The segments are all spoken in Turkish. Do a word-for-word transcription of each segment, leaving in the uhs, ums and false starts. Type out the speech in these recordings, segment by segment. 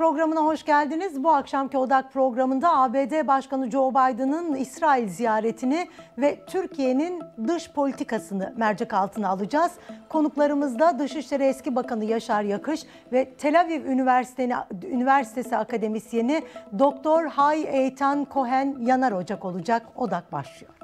programına hoş geldiniz. Bu akşamki Odak programında A B D Başkanı Joe Biden'ın İsrail ziyaretini ve Türkiye'nin dış politikasını mercek altına alacağız. Konuklarımız da Dışişleri Eski Bakanı Yaşar Yakış ve Tel Aviv Üniversitesi akademisyeni Doktor Hay Eitan Cohen Yanar Ocak olacak. Odak başlıyor.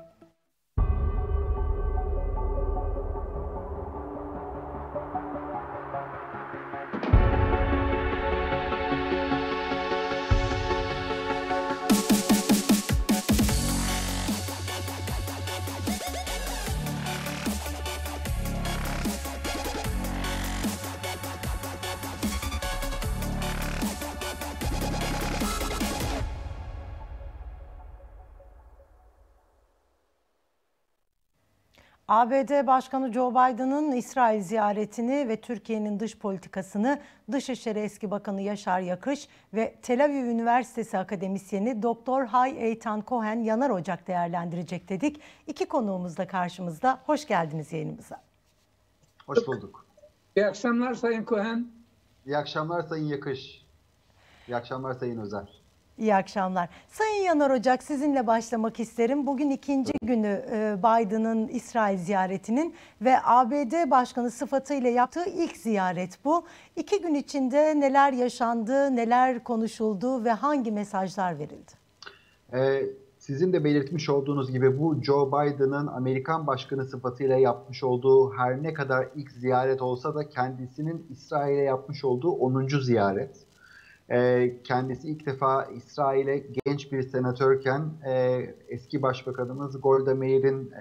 A B D Başkanı Joe Biden'ın İsrail ziyaretini ve Türkiye'nin dış politikasını Dışişleri Eski Bakanı Yaşar Yakış ve Tel Aviv Üniversitesi akademisyeni Doktor Hay Eitan Cohen Yanar Ocak değerlendirecek dedik. İki konuğumuz da karşımızda. Hoş geldiniz yayınımıza. Hoş bulduk. İyi akşamlar Sayın Cohen. İyi akşamlar Sayın Yakış. İyi akşamlar Sayın Özer. İyi akşamlar. Sayın Yanar Ocak, sizinle başlamak isterim. Bugün ikinci günü Biden'ın İsrail ziyaretinin ve A B D Başkanı sıfatıyla yaptığı ilk ziyaret bu. İki gün içinde neler yaşandı, neler konuşuldu ve hangi mesajlar verildi? Ee, sizin de belirtmiş olduğunuz gibi bu Joe Biden'ın Amerikan Başkanı sıfatıyla yapmış olduğu her ne kadar ilk ziyaret olsa da kendisinin İsrail'e yapmış olduğu onuncu ziyaret. Kendisi ilk defa İsrail'e genç bir senatörken eski başbakanımız Golda Meir'in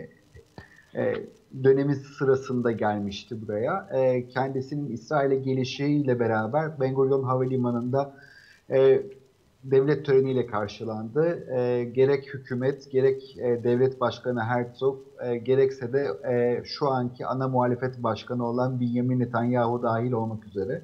dönemi sırasında gelmişti buraya. Kendisinin İsrail'e gelişiyle beraber Ben Gurion Havalimanı'nda devlet töreniyle karşılandı. Gerek hükümet, gerek devlet başkanı Herzog, gerekse de şu anki ana muhalefet başkanı olan Benjamin Netanyahu dahil olmak üzere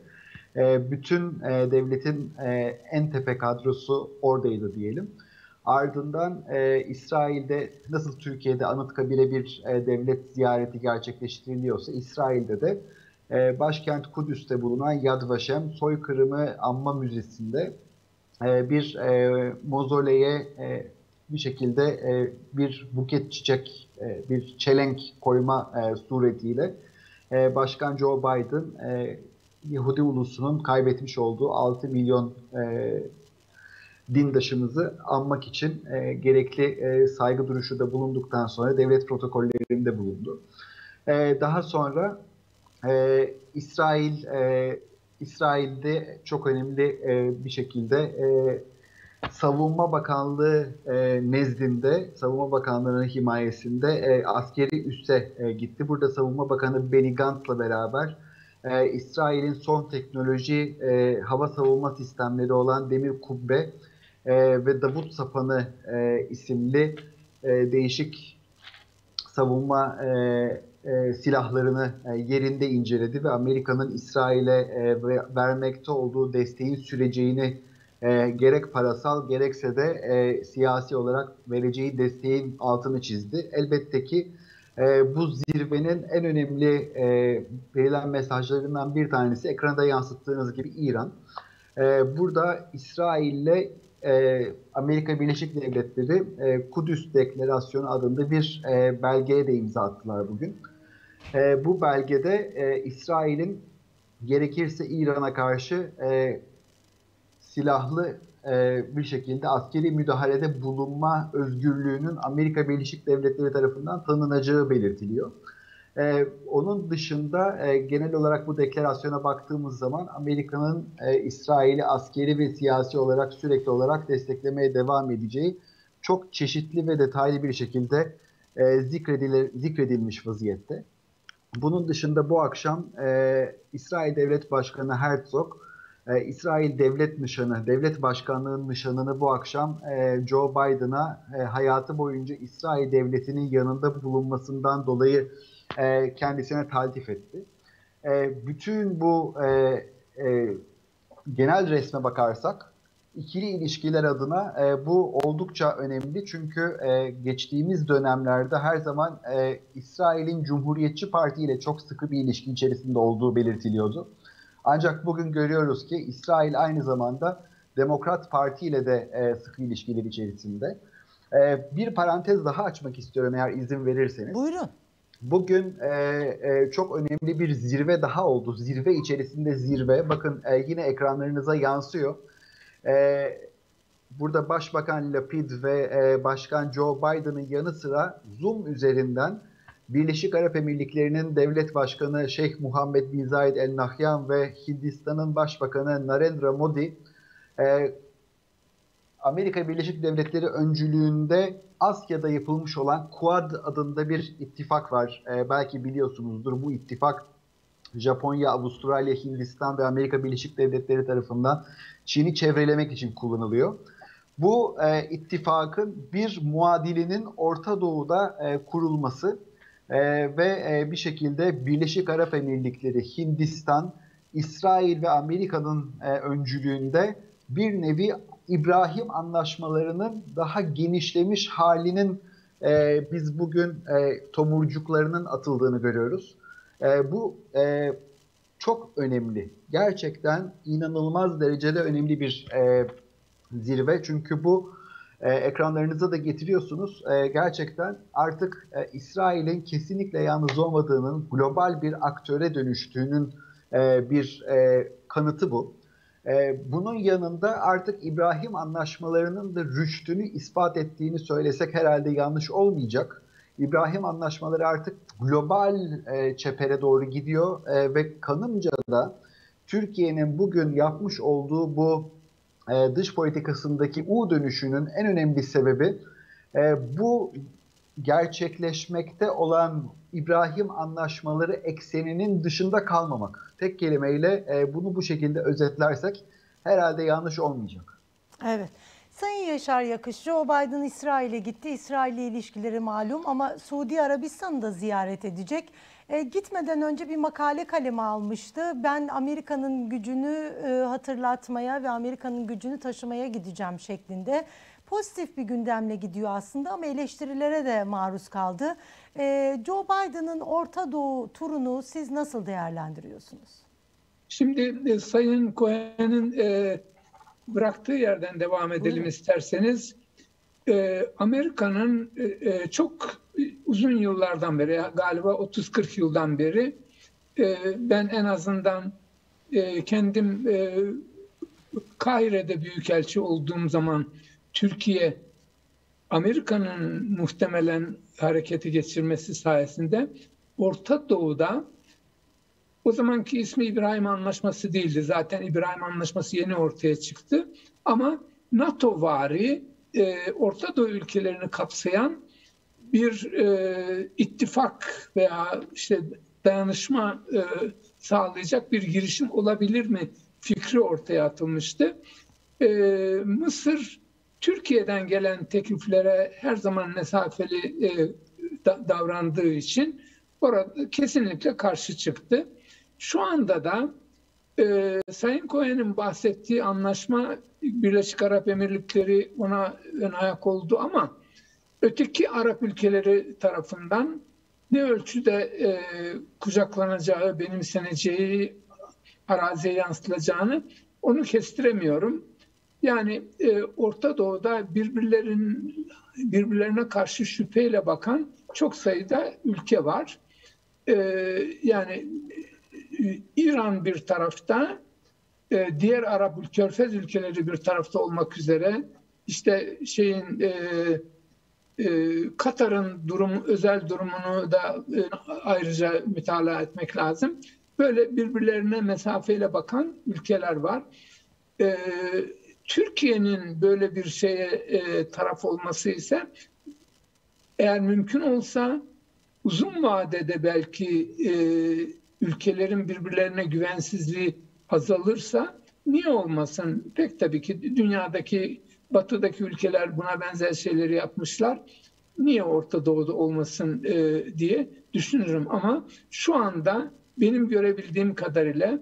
bütün devletin en tepe kadrosu oradaydı diyelim. Ardından İsrail'de nasıl Türkiye'de Anıtkabir'e bir devlet ziyareti gerçekleştiriliyorsa İsrail'de de başkent Kudüs'te bulunan Yad Vashem Soykırımı Anma Müzesi'nde bir mozoleye bir şekilde bir buket çiçek, bir çelenk koyma suretiyle Başkan Joe Biden Yahudi ulusunun kaybetmiş olduğu altı milyon e, dindaşımızı anmak için e, gerekli e, saygı duruşu da bulunduktan sonra devlet protokollerinde bulundu. E, daha sonra e, İsrail e, İsrail'de çok önemli e, bir şekilde e, Savunma Bakanlığı e, nezdinde, Savunma Bakanlığı'nın himayesinde e, askeri üsse e, gitti. Burada Savunma Bakanı Benny Gantz'la beraber Ee, İsrail'in son teknoloji e, hava savunma sistemleri olan Demir Kubbe e, ve Davut Sapanı e, isimli e, değişik savunma e, e, silahlarını e, yerinde inceledi ve Amerika'nın İsrail'e e, vermekte olduğu desteğin süreceğini e, gerek parasal gerekse de e, siyasi olarak vereceği desteğin altını çizdi. Elbette ki E, bu zirvenin en önemli e, verilen mesajlarından bir tanesi ekranda yansıttığınız gibi İran. E, burada İsrail'le e, Amerika Birleşik Devletleri e, Kudüs Deklarasyonu adında bir e, belgeye de imza attılar bugün. E, bu belgede e, İsrail'in gerekirse İran'a karşı e, silahlı e, bir şekilde askeri müdahalede bulunma özgürlüğünün Amerika Birleşik Devletleri tarafından tanınacağı belirtiliyor. E, onun dışında e, genel olarak bu deklarasyona baktığımız zaman Amerika'nın e, İsrail'i askeri ve siyasi olarak sürekli olarak desteklemeye devam edeceği çok çeşitli ve detaylı bir şekilde e, zikredilmiş vaziyette. Bunun dışında bu akşam e, İsrail Devlet Başkanı Herzog, Ee, İsrail devlet nişanı, devlet başkanlığının nişanını bu akşam e, Joe Biden'a e, hayatı boyunca İsrail devletinin yanında bulunmasından dolayı e, kendisine taltif etti. E, bütün bu e, e, genel resme bakarsak ikili ilişkiler adına e, bu oldukça önemli. Çünkü e, geçtiğimiz dönemlerde her zaman e, İsrail'in Cumhuriyetçi Parti ile çok sıkı bir ilişki içerisinde olduğu belirtiliyordu. Ancak bugün görüyoruz ki İsrail aynı zamanda Demokrat Parti ile de e, sıkı ilişkiler içerisinde. E, bir parantez daha açmak istiyorum eğer izin verirseniz. Buyurun. Bugün e, e, çok önemli bir zirve daha oldu. Zirve içerisinde zirve. Bakın e, yine ekranlarınıza yansıyor. E, burada Başbakan Lapid ve e, Başkan Joe Biden'ın yanı sıra Zoom üzerinden Birleşik Arap Emirlikleri'nin Devlet Başkanı Şeyh Muhammed bin Zayed El Nahyan ve Hindistan'ın Başbakanı Narendra Modi e, Amerika Birleşik Devletleri öncülüğünde Asya'da yapılmış olan Quad adında bir ittifak var. Ee, belki biliyorsunuzdur, bu ittifak Japonya, Avustralya, Hindistan ve Amerika Birleşik Devletleri tarafından Çin'i çevrelemek için kullanılıyor. Bu e, ittifakın bir muadilinin Orta Doğu'da e, kurulması e, ve e, bir şekilde Birleşik Arap Emirlikleri, Hindistan, İsrail ve Amerika'nın e, öncülüğünde bir nevi İbrahim anlaşmalarının daha genişlemiş halinin e, biz bugün e, tomurcuklarının atıldığını görüyoruz. E, bu e, çok önemli. Gerçekten inanılmaz derecede önemli bir e, zirve. Çünkü bu e, ekranlarınıza da getiriyorsunuz. E, gerçekten artık e, İsrail'in kesinlikle yalnız olmadığının, global bir aktöre dönüştüğünün e, bir e, kanıtı bu. Bunun yanında artık İbrahim anlaşmalarının da rüştünü ispat ettiğini söylesek herhalde yanlış olmayacak. İbrahim anlaşmaları artık global çepere doğru gidiyor ve kanımca da Türkiye'nin bugün yapmış olduğu bu dış politikasındaki U dönüşünün en önemli sebebi bu gerçekleşmekte olan İbrahim anlaşmaları ekseninin dışında kalmamak. Tek kelimeyle e, bunu bu şekilde özetlersek herhalde yanlış olmayacak. Evet. Sayın Yaşar Yakış, Joe Biden İsrail'e gitti. İsrail'le ilişkileri malum ama Suudi Arabistan'ı da ziyaret edecek. E, gitmeden önce bir makale kaleme almıştı. Ben Amerika'nın gücünü e, hatırlatmaya ve Amerika'nın gücünü taşımaya gideceğim şeklinde. Pozitif bir gündemle gidiyor aslında ama eleştirilere de maruz kaldı. E, Joe Biden'ın Orta Doğu turunu siz nasıl değerlendiriyorsunuz? Şimdi e, Sayın Cohen'in e, bıraktığı yerden devam edelim. Buyurun. isterseniz. E, Amerika'nın e, e, çok uzun yıllardan beri, galiba otuz kırk yıldan beri e, ben en azından e, kendim e, Kahire'de büyükelçi olduğum zaman Türkiye, Amerika'nın muhtemelen hareketi geçirmesi sayesinde Orta Doğu'da, o zamanki ismi İbrahim Anlaşması değildi. Zaten İbrahim Anlaşması yeni ortaya çıktı. Ama NATO-vari e, Orta Doğu ülkelerini kapsayan bir e, ittifak veya işte dayanışma e, sağlayacak bir girişim olabilir mi fikri ortaya atılmıştı. E, Mısır Türkiye'den gelen tekliflere her zaman mesafeli e, da, davrandığı için orada kesinlikle karşı çıktı. Şu anda da e, Sayın Cohen'in bahsettiği anlaşma, Birleşik Arap Emirlikleri ona ön ayak oldu ama öteki Arap ülkeleri tarafından ne ölçüde e, kucaklanacağı, benimseneceği, araziye yansıtılacağını onu kestiremiyorum. Yani e, Orta Doğu'da birbirlerin birbirlerine karşı şüpheyle bakan çok sayıda ülke var. E, yani e, İran bir tarafta, e, diğer Arap ülke, Körfez ülkeleri bir tarafta olmak üzere, işte şeyin e, e, Katar'ın durum, özel durumunu da e, ayrıca mütalaa etmek lazım. Böyle birbirlerine mesafeyle bakan ülkeler var. E, Türkiye'nin böyle bir şeye e, taraf olması ise, eğer mümkün olsa uzun vadede belki e, ülkelerin birbirlerine güvensizliği azalırsa niye olmasın? Pek tabii ki dünyadaki, batıdaki ülkeler buna benzer şeyleri yapmışlar. Niye Orta Doğu'da olmasın e, diye düşünürüm. Ama şu anda benim görebildiğim kadarıyla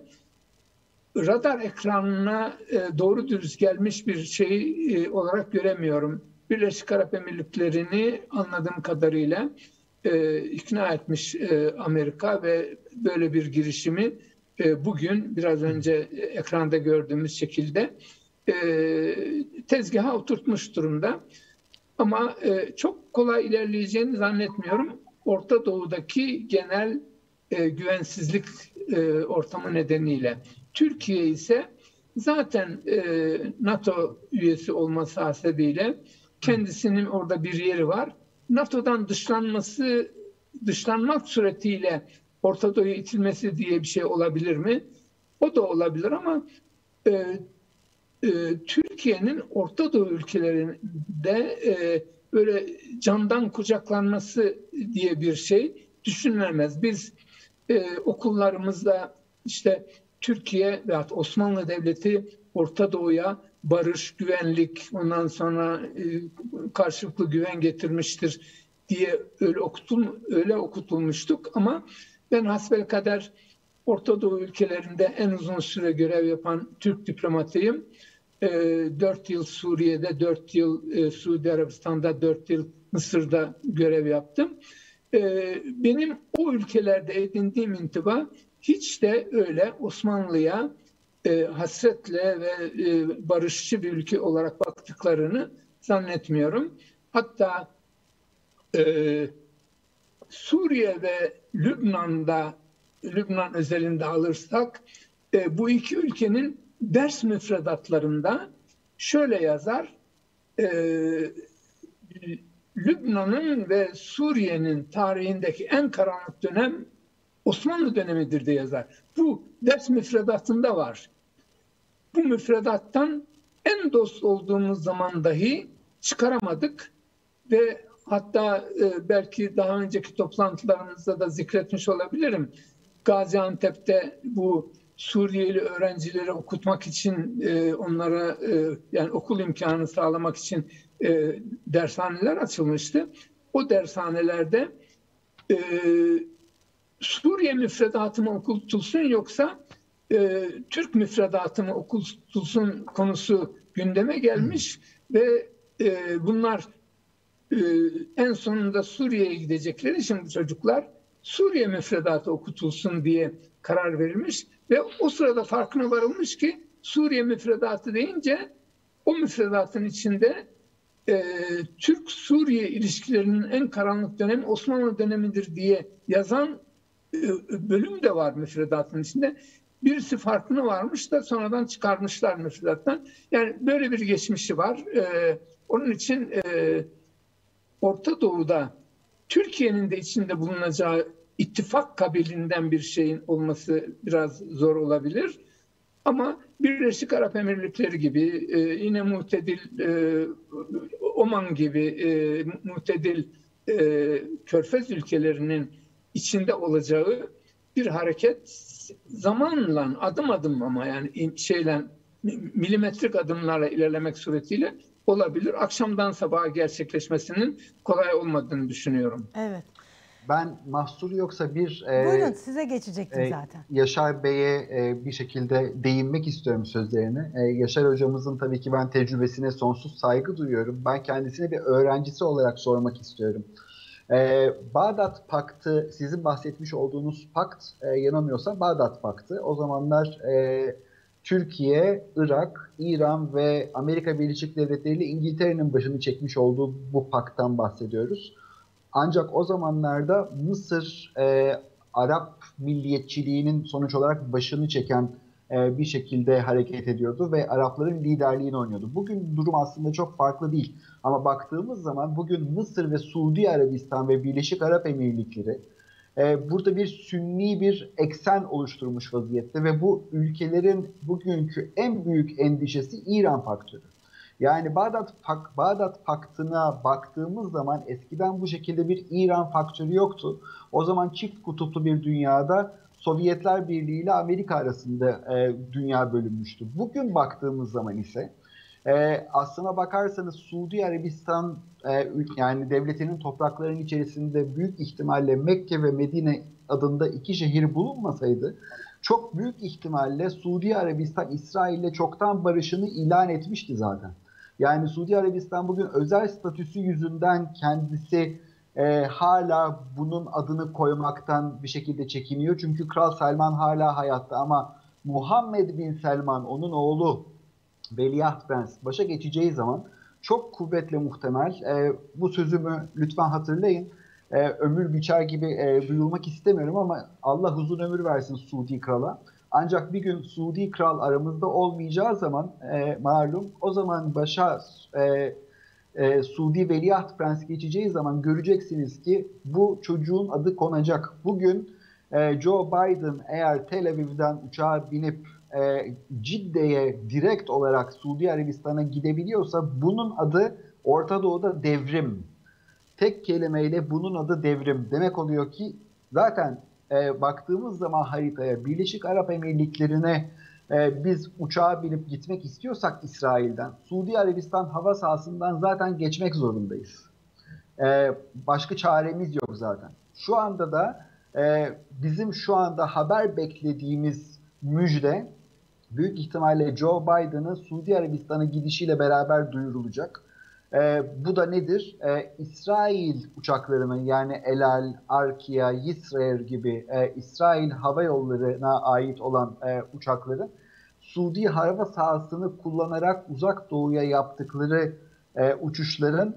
radar ekranına e, doğru dürüst gelmiş bir şey e, olarak göremiyorum. Birleşik Arap Emirlikleri'ni anladığım kadarıyla e, ikna etmiş e, Amerika ve böyle bir girişimi e, bugün biraz önce ekranda gördüğümüz şekilde e, tezgaha oturtmuş durumda. Ama e, çok kolay ilerleyeceğini zannetmiyorum. Orta Doğu'daki genel e, güvensizlik e, ortamı nedeniyle. Türkiye ise zaten e, NATO üyesi olması hasebiyle kendisinin orada bir yeri var. NATO'dan dışlanması, dışlanmak suretiyle Orta Doğu'ya itilmesi diye bir şey olabilir mi? O da olabilir ama e, e, Türkiye'nin Orta Doğu ülkelerinde e, böyle candan kucaklanması diye bir şey düşünülemez. Biz e, okullarımızda işte Türkiye ve Osmanlı Devleti Orta Doğu'ya barış, güvenlik, ondan sonra e, karşılıklı güven getirmiştir diye öyle okutul, öyle okutulmuştuk ama ben hasbelkader Orta Doğu ülkelerinde en uzun süre görev yapan Türk diplomatıyım. Dört yıl Suriye'de, dört yıl e, Suudi Arabistan'da, dört yıl Mısır'da görev yaptım. E, benim o ülkelerde edindiğim intiba hiç de öyle Osmanlı'ya e, hasretle ve e, barışçı bir ülke olarak baktıklarını zannetmiyorum. Hatta e, Suriye ve Lübnan'da, Lübnan özelinde alırsak e, bu iki ülkenin ders müfredatlarında şöyle yazar, e, Lübnan'ın ve Suriye'nin tarihindeki en karanlık dönem Osmanlı dönemidir diye yazar. Bu ders müfredatında var. Bu müfredattan en dost olduğumuz zaman dahi çıkaramadık ve hatta e, belki daha önceki toplantılarımızda da zikretmiş olabilirim. Gaziantep'te bu Suriyeli öğrencileri okutmak için, e, onlara e, yani okul imkanı sağlamak için e, dershaneler açılmıştı. O dershanelerde e, Suriye müfredatı mı okutulsun yoksa e, Türk müfredatı mı okutulsun konusu gündeme gelmiş ve e, bunlar e, en sonunda Suriye'ye gidecekleri için bu çocuklar Suriye müfredatı okutulsun diye karar verilmiş ve o sırada farkına varılmış ki Suriye müfredatı deyince o müfredatın içinde e, Türk-Suriye ilişkilerinin en karanlık dönemi Osmanlı dönemidir diye yazan e, bölüm de var müfredatın içinde. Birisi farkına varmış da sonradan çıkarmışlar müfredattan. Yani böyle bir geçmişi var. E, onun için e, Orta Doğu'da Türkiye'nin de içinde bulunacağı ittifak kabilinden bir şeyin olması biraz zor olabilir. Ama Birleşik Arap Emirlikleri gibi, e, yine muhtedil e, Oman gibi e, muhtedil e, Körfez ülkelerinin içinde olacağı bir hareket zamanla, adım adım ama yani şeyle milimetrik adımlarla ilerlemek suretiyle olabilir. Akşamdan sabaha gerçekleşmesinin kolay olmadığını düşünüyorum. Evet. Ben mahsur yoksa bir... Buyurun, e, size geçecektim e, zaten. Yaşar Bey'e e, bir şekilde değinmek istiyorum sözlerine. E, Yaşar hocamızın tabii ki ben tecrübesine sonsuz saygı duyuyorum. Ben kendisine bir öğrencisi olarak sormak istiyorum. E, Bağdat Paktı, sizin bahsetmiş olduğunuz pakt, e, yanılmıyorsam Bağdat Paktı. O zamanlar e, Türkiye, Irak, İran ve Amerika Birleşik Devletleri ile İngiltere'nin başını çekmiş olduğu bu pakttan bahsediyoruz. Ancak o zamanlarda Mısır e, Arap milliyetçiliğinin sonuç olarak başını çeken e, bir şekilde hareket ediyordu ve Arapların liderliğini oynuyordu. Bugün durum aslında çok farklı değil. Ama baktığımız zaman bugün Mısır ve Suudi Arabistan ve Birleşik Arap Emirlikleri e, burada bir sünni bir eksen oluşturmuş vaziyette ve bu ülkelerin bugünkü en büyük endişesi İran faktörü. Yani Bağdat, Pak, Bağdat Paktı'na baktığımız zaman eskiden bu şekilde bir İran faktörü yoktu. O zaman çift kutuplu bir dünyada Sovyetler Birliği ile Amerika arasında e, dünya bölünmüştü. Bugün baktığımız zaman ise e, aslına bakarsanız Suudi Arabistan e, yani devletinin topraklarının içerisinde büyük ihtimalle Mekke ve Medine adında iki şehir bulunmasaydı çok büyük ihtimalle Suudi Arabistan İsrail'le çoktan barışını ilan etmişti zaten. Yani Suudi Arabistan bugün özel statüsü yüzünden kendisi e, hala bunun adını koymaktan bir şekilde çekiniyor. Çünkü Kral Selman hala hayatta ama Muhammed bin Selman, onun oğlu Veliaht Prens başa geçeceği zaman çok kuvvetle muhtemel, e, bu sözümü lütfen hatırlayın, e, ömür biçer gibi e, duyulmak istemiyorum ama Allah uzun ömür versin Suudi Kral'a. Ancak bir gün Suudi Kral aramızda olmayacağı zaman e, malum, o zaman başa e, e, Suudi Veliaht Prens geçeceği zaman göreceksiniz ki bu çocuğun adı konacak. Bugün e, Joe Biden eğer Tel Aviv'den uçağa binip e, Cidde'ye direkt olarak Suudi Arabistan'a gidebiliyorsa bunun adı Orta Doğu'da devrim. Tek kelimeyle bunun adı devrim. Demek oluyor ki zaten e, baktığımız zaman haritaya Birleşik Arap Emirlikleri'ne e, biz uçağa binip gitmek istiyorsak İsrail'den, Suudi Arabistan hava sahasından zaten geçmek zorundayız. E, başka çaremiz yok zaten. Şu anda da e, bizim şu anda haber beklediğimiz müjde büyük ihtimalle Joe Biden'ın Suudi Arabistan'a gidişiyle beraber duyurulacak. E, bu da nedir? E, İsrail uçaklarının, yani El Al, Arkia, Yisrael gibi e, İsrail Hava Yolları'na ait olan e, uçakların Suudi hava sahasını kullanarak uzak doğuya yaptıkları e, uçuşların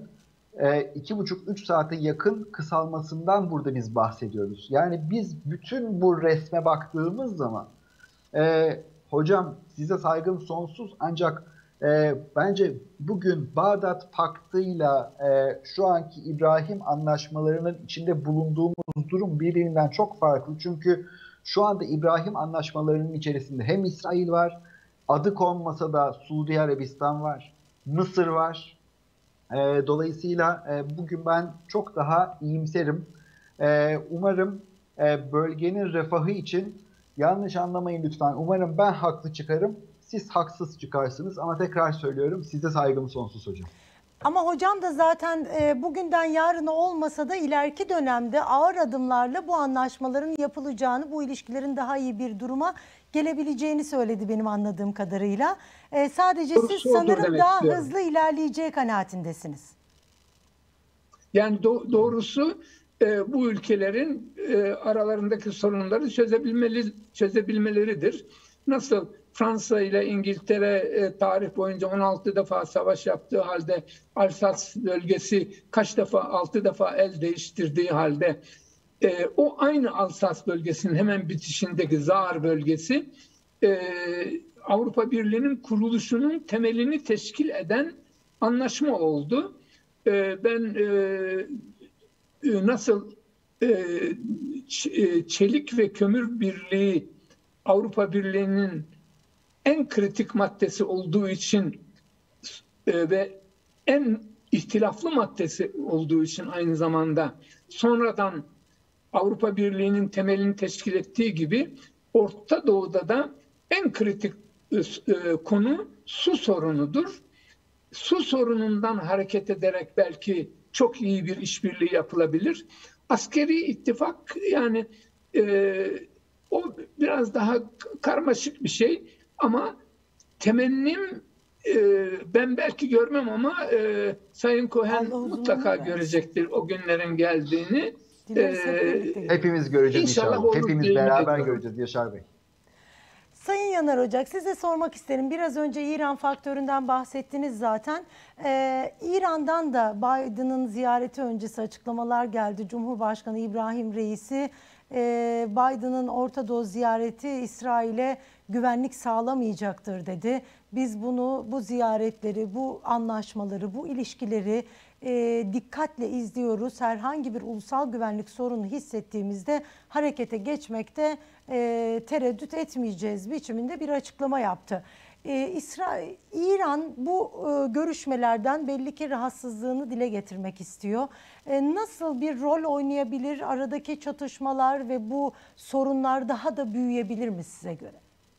iki buçuk üç saate yakın kısalmasından burada biz bahsediyoruz. Yani biz bütün bu resme baktığımız zaman e, hocam size saygım sonsuz ancak e, bence bugün Bağdat Paktı'yla e, şu anki İbrahim anlaşmalarının içinde bulunduğumuz durum birbirinden çok farklı. Çünkü şu anda İbrahim anlaşmalarının içerisinde hem İsrail var, adı konmasa da Suudi Arabistan var, Mısır var. E, dolayısıyla e, bugün ben çok daha iyimserim. E, umarım e, bölgenin refahı için, yanlış anlamayın lütfen, umarım ben haklı çıkarım, siz haksız çıkarsınız ama tekrar söylüyorum, size saygım sonsuz hocam. Ama hocam da zaten e, bugünden yarına olmasa da ileriki dönemde ağır adımlarla bu anlaşmaların yapılacağını, bu ilişkilerin daha iyi bir duruma gelebileceğini söyledi benim anladığım kadarıyla. E, sadece Doğrusu siz sanırım daha istiyorum. hızlı ilerleyeceği kanaatindesiniz. Yani do doğrusu e, bu ülkelerin e, aralarındaki sorunları çözebilmeli, çözebilmeleridir. Nasıl Fransa ile İngiltere e, tarih boyunca on altı defa savaş yaptığı halde, Alsas bölgesi kaç defa, altı defa el değiştirdiği halde, e, o aynı Alsas bölgesinin hemen bitişindeki Zaar bölgesi e, Avrupa Birliği'nin kuruluşunun temelini teşkil eden anlaşma oldu. E, ben e, nasıl e, çelik ve kömür birliği Avrupa Birliği'nin en kritik maddesi olduğu için e, ve en ihtilaflı maddesi olduğu için aynı zamanda sonradan Avrupa Birliği'nin temelini teşkil ettiği gibi Orta Doğu'da da en kritik e, konu su sorunudur. Su sorunundan hareket ederek belki çok iyi bir işbirliği yapılabilir. Askeri ittifak, yani e, o biraz daha karmaşık bir şey ama temennim, e, ben belki görmem ama e, Sayın Cohen mutlaka görecektir o günlerin geldiğini. E, Hepimiz göreceğiz inşallah. inşallah. Hepimiz beraber göreceğiz Yaşar Bey. Sayın Yanar Ocak, size sormak isterim. Biraz önce İran faktöründen bahsettiniz zaten. Ee, İran'dan da Biden'ın ziyareti öncesi açıklamalar geldi. Cumhurbaşkanı İbrahim Reisi, e, Biden'ın Orta Doğu ziyareti İsrail'e güvenlik sağlamayacaktır dedi. Biz bunu, bu ziyaretleri, bu anlaşmaları, bu ilişkileri e, dikkatle izliyoruz. Herhangi bir ulusal güvenlik sorunu hissettiğimizde harekete geçmekte e, tereddüt etmeyeceğiz biçiminde bir açıklama yaptı. E, İsrail, İran bu e, görüşmelerden belli ki rahatsızlığını dile getirmek istiyor. E, nasıl bir rol oynayabilir? Aradaki çatışmalar ve bu sorunlar daha da büyüyebilir mi size göre?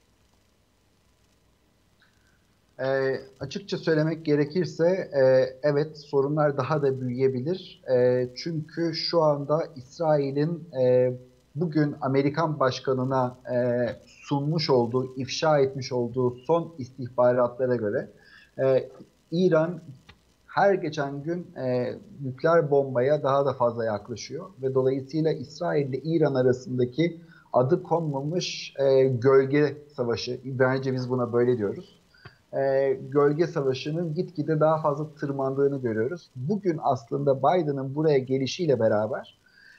E, açıkça söylemek gerekirse e, evet, sorunlar daha da büyüyebilir. E, çünkü şu anda İsrail'in e, bugün Amerikan başkanına e, sunmuş olduğu, ifşa etmiş olduğu son istihbaratlara göre e, İran her geçen gün e, nükleer bombaya daha da fazla yaklaşıyor ve dolayısıyla İsrail ile İran arasındaki adı konmamış e, gölge savaşı, bence biz buna böyle diyoruz. E, gölge savaşının gitgide daha fazla tırmandığını görüyoruz. Bugün aslında Biden'ın buraya gelişiyle beraber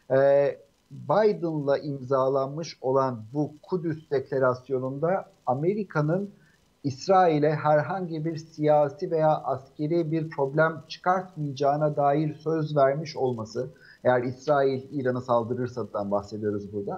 e, Biden'la imzalanmış olan bu Kudüs Deklarasyonu'nda Amerika'nın İsrail'e herhangi bir siyasi veya askeri bir problem çıkartmayacağına dair söz vermiş olması, eğer İsrail İran'a saldırırsadan bahsediyoruz burada,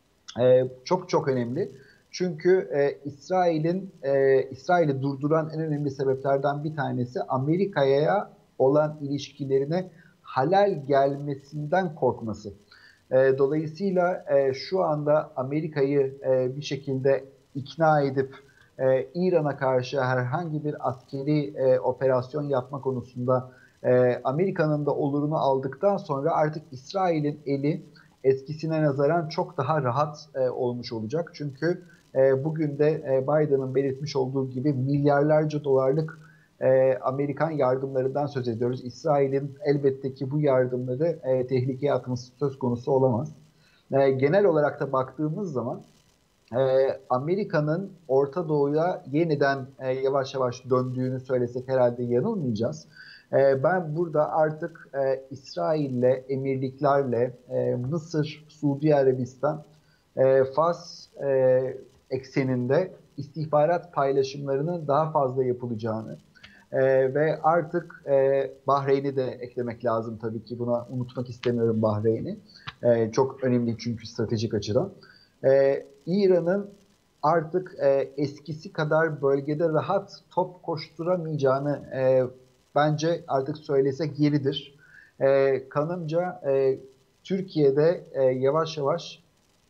ee, çok çok önemli. Çünkü e, İsrail'in e, İsrail'i durduran en önemli sebeplerden bir tanesi Amerika'ya olan ilişkilerine halal gelmesinden korkması. E, dolayısıyla e, şu anda Amerika'yı e, bir şekilde ikna edip e, İran'a karşı herhangi bir askeri e, operasyon yapma konusunda e, Amerika'nın da olurunu aldıktan sonra artık İsrail'in eli eskisine nazaran çok daha rahat e, olmuş olacak. Çünkü e, bugün de e, Biden'ın belirtmiş olduğu gibi milyarlarca dolarlık e, Amerikan yardımlarından söz ediyoruz. İsrail'in elbette ki bu yardımları e, tehlikeye atması söz konusu olamaz. E, genel olarak da baktığımız zaman e, Amerika'nın Orta Doğu'ya yeniden e, yavaş yavaş döndüğünü söylesek herhalde yanılmayacağız. E, ben burada artık e, İsrail'le, emirliklerle, e, Mısır, Suudi Arabistan, e, Fas e, ekseninde istihbarat paylaşımlarının daha fazla yapılacağını e, ve artık e, Bahreyn'i de eklemek lazım tabii ki. Buna unutmak istemiyorum Bahreyn'i. E, çok önemli çünkü stratejik açıdan. E, İran'ın artık e, eskisi kadar bölgede rahat top koşturamayacağını e, bence artık söylesek yeridir. E, kanımca e, Türkiye'de e, yavaş yavaş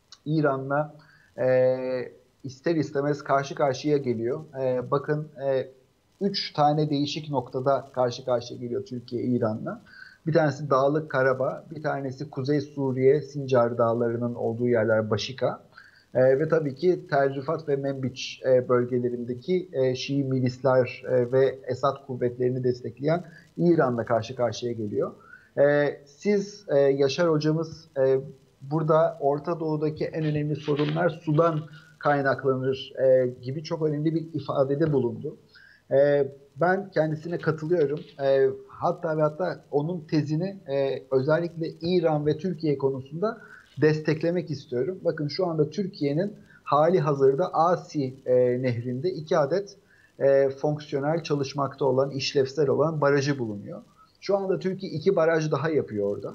İran'la e, ister istemez karşı karşıya geliyor. E, bakın e, üç tane değişik noktada karşı karşıya geliyor Türkiye İran'la. Bir tanesi Dağlık Karabağ, bir tanesi Kuzey Suriye, Sincar Dağları'nın olduğu yerler Başika. E, ve tabii ki Tel Rifat ve Menbiç e, bölgelerindeki e, Şii milisler e, ve Esad kuvvetlerini destekleyen İran'la karşı karşıya geliyor. E, siz e, Yaşar hocamız e, burada Orta Doğu'daki en önemli sorunlar sudan kaynaklanır e, gibi çok önemli bir ifadede bulundu. E, ben kendisine katılıyorum. E, hatta ve hatta onun tezini e, özellikle İran ve Türkiye konusunda desteklemek istiyorum. Bakın şu anda Türkiye'nin hali hazırda Asi e, nehrinde iki adet e, fonksiyonel çalışmakta olan, işlevsel olan barajı bulunuyor. Şu anda Türkiye iki baraj daha yapıyor orada.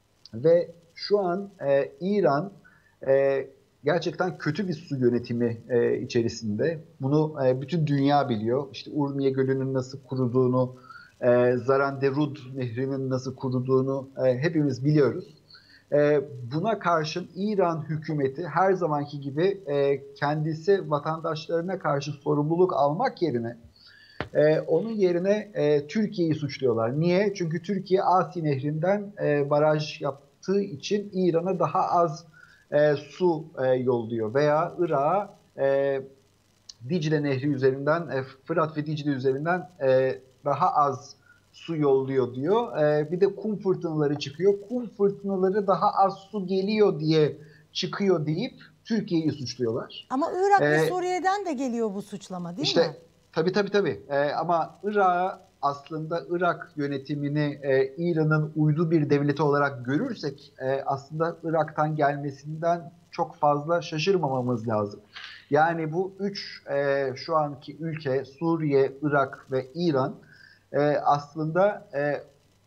Ve şu an e, İran e, gerçekten kötü bir su yönetimi e, içerisinde. Bunu e, bütün dünya biliyor. İşte Urmiye Gölü'nün nasıl kuruduğunu, e, Zaranderud Nehri'nin nasıl kuruduğunu e, hepimiz biliyoruz. E, buna karşın İran hükümeti her zamanki gibi e, kendisi vatandaşlarına karşı sorumluluk almak yerine e, onun yerine e, Türkiye'yi suçluyorlar. Niye? Çünkü Türkiye Asi Nehri'nden e, baraj yaptığı için İran'a daha az e, su e, yolluyor veya Irak'a e, Dicle Nehri üzerinden, e, Fırat ve Dicle üzerinden e, daha az su yolluyor diyor. E, bir de kum fırtınaları çıkıyor. Kum fırtınaları daha az su geliyor diye çıkıyor deyip Türkiye'yi suçluyorlar. Ama Irak E, ve Suriye'den de geliyor bu suçlama değil işte, mi? Tabii tabii tabii. E, ama Irak'a aslında Irak yönetimini e, İran'ın uydu bir devleti olarak görürsek e, aslında Irak'tan gelmesinden çok fazla şaşırmamamız lazım. Yani bu üç e, şu anki ülke Suriye, Irak ve İran e, aslında e,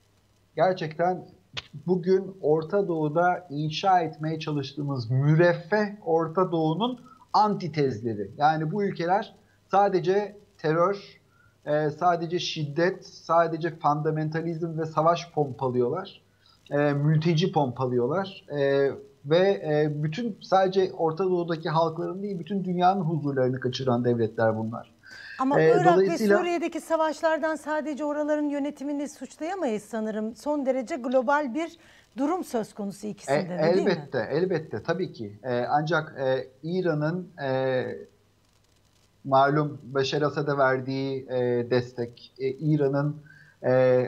gerçekten bugün Orta Doğu'da inşa etmeye çalıştığımız müreffeh Orta Doğu'nun antitezleri. Yani bu ülkeler sadece terör, e, sadece şiddet, sadece fundamentalizm ve savaş pompalıyorlar. E, mülteci pompalıyorlar. E, ve e, bütün sadece Orta Doğu'daki halkların değil, bütün dünyanın huzurlarını kaçıran devletler bunlar. Ama E, Irak dolayısıyla... ve Suriye'deki savaşlardan sadece oraların yönetimini suçlayamayız sanırım. Son derece global bir durum söz konusu ikisinde E, de değil mi? elbette, elbette tabii ki. E, ancak e, İran'ın e, malum Beşar Esad'a verdiği e, destek, e, İran'ın e,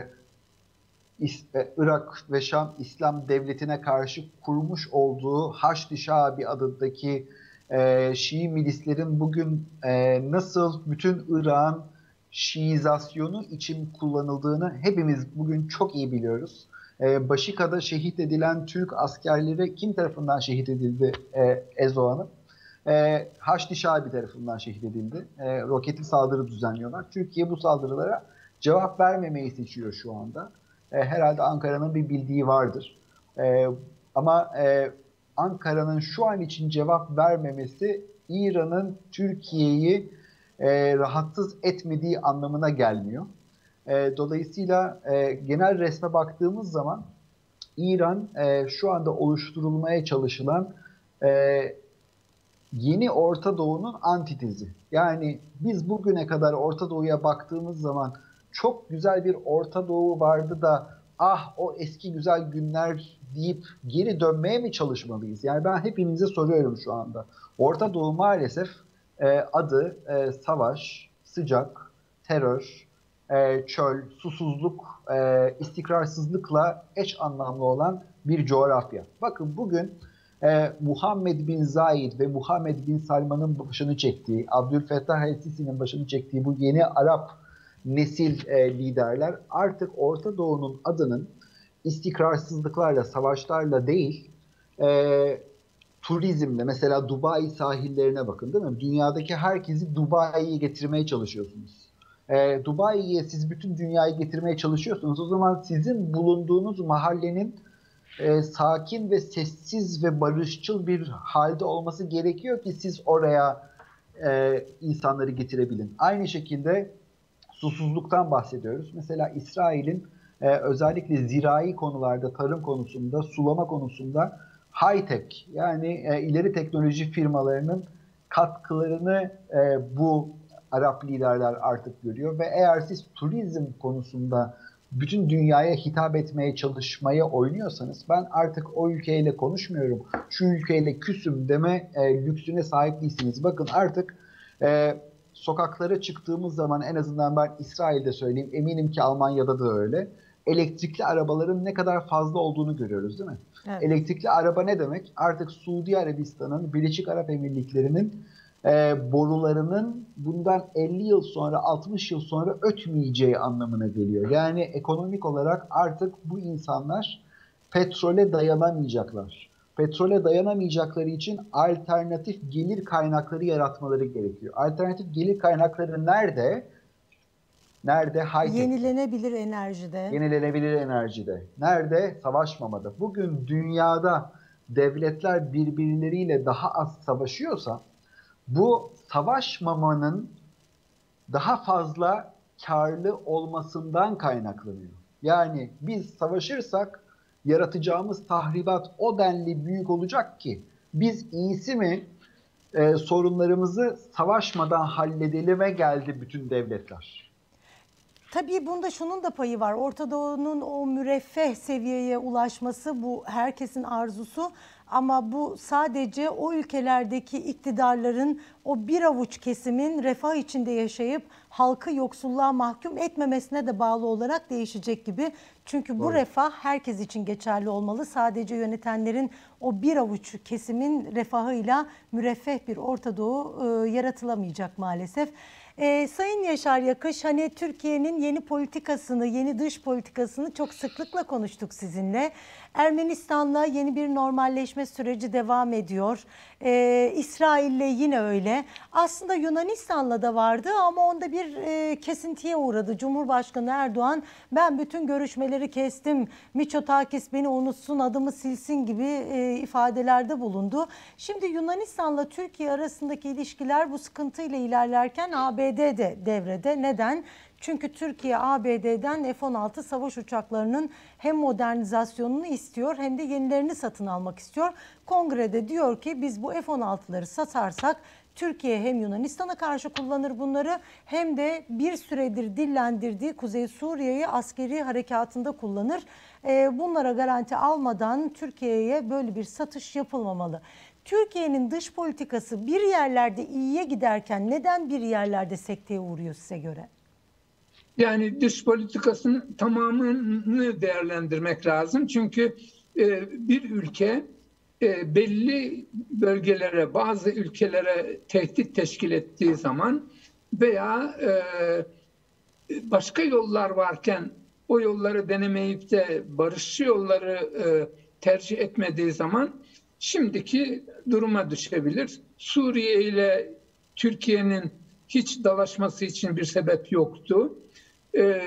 Irak ve Şam İslam Devleti'ne karşı kurmuş olduğu Haçlı Şabi adındaki e, Şii milislerin bugün e, nasıl bütün Irak'ın Şiizasyonu için kullanıldığını hepimiz bugün çok iyi biliyoruz. E, Başika'da şehit edilen Türk askerleri kim tarafından şehit edildi e, Ezo Hanım? E, Haçlı Şabi tarafından şehit edildi. E, roketli saldırı düzenliyorlar. Türkiye bu saldırılara cevap vermemeyi seçiyor şu anda. E, herhalde Ankara'nın bir bildiği vardır. E, ama e, Ankara'nın şu an için cevap vermemesi İran'ın Türkiye'yi e, rahatsız etmediği anlamına gelmiyor. E, dolayısıyla e, genel resme baktığımız zaman İran e, şu anda oluşturulmaya çalışılan e, yeni Orta Doğu'nun antitezi. Yani biz bugüne kadar Orta Doğu'ya baktığımız zaman çok güzel bir Orta Doğu vardı da ah o eski güzel günler deyip geri dönmeye mi çalışmalıyız? Yani ben hepinize soruyorum şu anda. Orta Doğu maalesef e, adı e, savaş, sıcak, terör, e, çöl, susuzluk, e, istikrarsızlıkla eş anlamlı olan bir coğrafya. Bakın bugün e, Muhammed bin Zayed ve Muhammed bin Salman'ın başını çektiği, Abdülfettah el-Sisi'nin başını çektiği bu yeni Arap nesil e, liderler artık Orta Doğu'nun adının istikrarsızlıklarla, savaşlarla değil, e, turizmle, mesela Dubai sahillerine bakın değil mi? Dünyadaki herkesi Dubai'ye getirmeye çalışıyorsunuz. E, Dubai'ye siz bütün dünyayı getirmeye çalışıyorsunuz. O zaman sizin bulunduğunuz mahallenin e, sakin ve sessiz ve barışçıl bir halde olması gerekiyor ki siz oraya e, insanları getirebilin. Aynı şekilde susuzluktan bahsediyoruz. Mesela İsrail'in e, özellikle zirai konularda, tarım konusunda, sulama konusunda high-tech yani e, ileri teknoloji firmalarının katkılarını e, bu Arap liderler artık görüyor ve eğer siz turizm konusunda bütün dünyaya hitap etmeye çalışmaya oynuyorsanız ben artık o ülkeyle konuşmuyorum, şu ülkeyle küsüm deme e, lüksüne sahip değilsiniz. Bakın artık e, sokaklara çıktığımız zaman en azından ben İsrail'de söyleyeyim, eminim ki Almanya'da da öyle. Elektrikli arabaların ne kadar fazla olduğunu görüyoruz değil mi? Evet. Elektrikli araba ne demek? Artık Suudi Arabistan'ın, Birleşik Arap Emirlikleri'nin e, borularının bundan elli yıl sonra, altmış yıl sonra ötmeyeceği anlamına geliyor. Yani ekonomik olarak artık bu insanlar petrole dayanamayacaklar. Petrole dayanamayacakları için alternatif gelir kaynakları yaratmaları gerekiyor. Alternatif gelir kaynakları nerede? Nerede? High-tech. Yenilenebilir enerjide. Yenilenebilir enerjide. Nerede? Savaşmamada. Bugün dünyada devletler birbirleriyle daha az savaşıyorsa bu savaşmamanın daha fazla karlı olmasından kaynaklanıyor. Yani biz savaşırsak yaratacağımız tahribat o denli büyük olacak ki biz iyisi mi e, sorunlarımızı savaşmadan halledelime geldi bütün devletler. Tabii bunda şunun da payı var. Orta Doğu'nun o müreffeh seviyeye ulaşması bu herkesin arzusu. Ama bu sadece o ülkelerdeki iktidarların o bir avuç kesimin refah içinde yaşayıp halkı yoksulluğa mahkum etmemesine de bağlı olarak değişecek gibi. Çünkü bu Doğru. refah herkes için geçerli olmalı. Sadece yönetenlerin o bir avuç kesimin refahıyla müreffeh bir Orta Doğu e, yaratılamayacak maalesef. Ee, Sayın Yaşar Yakış, hani Türkiye'nin yeni politikasını, yeni dış politikasını çok sıklıkla konuştuk sizinle. Ermenistan'la yeni bir normalleşme süreci devam ediyor. Ee, İsrail'le yine öyle. Aslında Yunanistan'la da vardı ama onda bir e, kesintiye uğradı. Cumhurbaşkanı Erdoğan, ben bütün görüşmeleri kestim, Mitsotakis beni unutsun, adımı silsin gibi e, ifadelerde bulundu. Şimdi Yunanistan'la Türkiye arasındaki ilişkiler bu sıkıntıyla ilerlerken A B D de devrede. Neden? Çünkü Türkiye A B D'den F on altı savaş uçaklarının hem modernizasyonunu istiyor hem de yenilerini satın almak istiyor. Kongrede diyor ki biz bu F on altıları satarsak Türkiye hem Yunanistan'a karşı kullanır bunları hem de bir süredir dillendirdiği Kuzey Suriye'yi askeri harekatında kullanır. Bunlara garanti almadan Türkiye'ye böyle bir satış yapılmamalı. Türkiye'nin dış politikası bir yerlerde iyiye giderken neden bir yerlerde sekteye uğruyor size göre? Yani dış politikasının tamamını değerlendirmek lazım. Çünkü e, bir ülke e, belli bölgelere, bazı ülkelere tehdit teşkil ettiği zaman veya e, başka yollar varken o yolları denemeyip de barışçı yolları e, tercih etmediği zaman şimdiki duruma düşebilir. Suriye ile Türkiye'nin hiç dalaşması için bir sebep yoktu. Ee,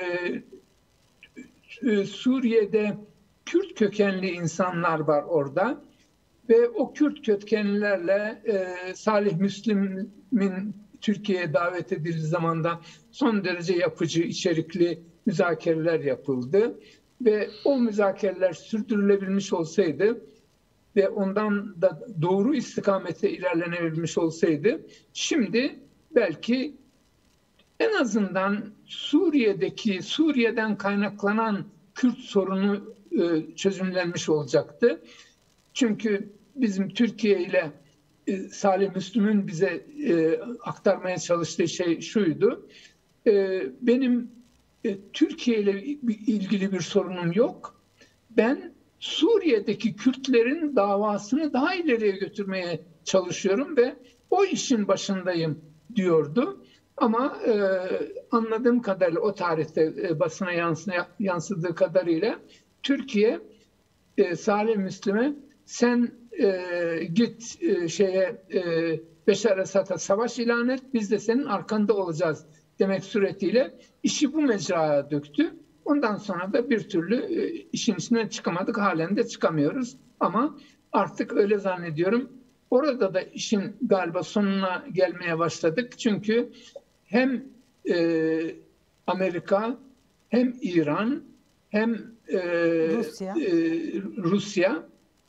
Suriye'de Kürt kökenli insanlar var orada ve o Kürt kökenlilerle e, Salih Müslim'in Türkiye'ye davet edildiği zamanda son derece yapıcı, içerikli müzakereler yapıldı ve o müzakereler sürdürülebilmiş olsaydı ve ondan da doğru istikamete ilerlenebilmiş olsaydı şimdi belki en azından Suriye'deki, Suriye'den kaynaklanan Kürt sorunu e, çözümlenmiş olacaktı. Çünkü bizim Türkiye ile e, Salih Müslüm'ün bize e, aktarmaya çalıştığı şey şuydu. E, benim e, Türkiye ile ilgili bir sorunum yok. Ben Suriye'deki Kürtlerin davasını daha ileriye götürmeye çalışıyorum ve o işin başındayım diyordu. Ama e, anladığım kadarıyla o tarihte e, basına yansıya, yansıdığı kadarıyla Türkiye e, Salih Müslim'e sen e, git e, şeye e, Beşar Esad'a savaş ilan et, biz de senin arkanda olacağız demek suretiyle işi bu mecraya döktü. Ondan sonra da bir türlü e, işin içinden çıkamadık, halen de çıkamıyoruz. Ama artık öyle zannediyorum. Orada da işin galiba sonuna gelmeye başladık. Çünkü hem e, Amerika hem İran hem e, Rusya. E, Rusya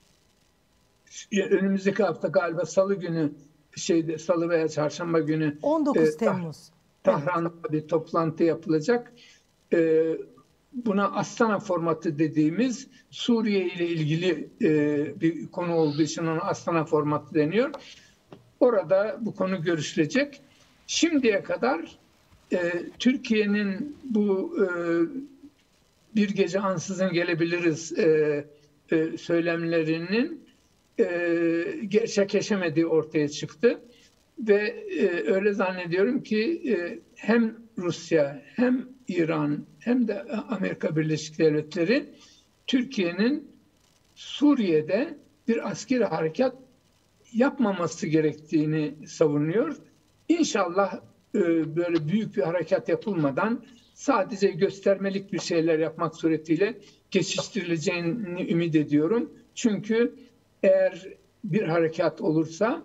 önümüzdeki hafta galiba Salı günü şeyde Salı veya Çarşamba günü on dokuz e, Temmuz. Tahran'da evet. bir toplantı yapılacak. E, buna Astana formatı dediğimiz Suriye ile ilgili e, bir konu olduğu için ona Astana formatı deniyor. Orada bu konu görüşülecek. Şimdiye kadar e, Türkiye'nin bu e, bir gece ansızın gelebiliriz e, e, söylemlerinin e, gerçekleşemediği ortaya çıktı. Ve e, öyle zannediyorum ki e, hem Rusya hem İran hem de Amerika Birleşik Devletleri Türkiye'nin Suriye'de bir askeri harekat yapmaması gerektiğini savunuyor. İnşallah e, böyle büyük bir harekat yapılmadan sadece göstermelik bir şeyler yapmak suretiyle geçiştirileceğini ümit ediyorum. Çünkü eğer bir harekat olursa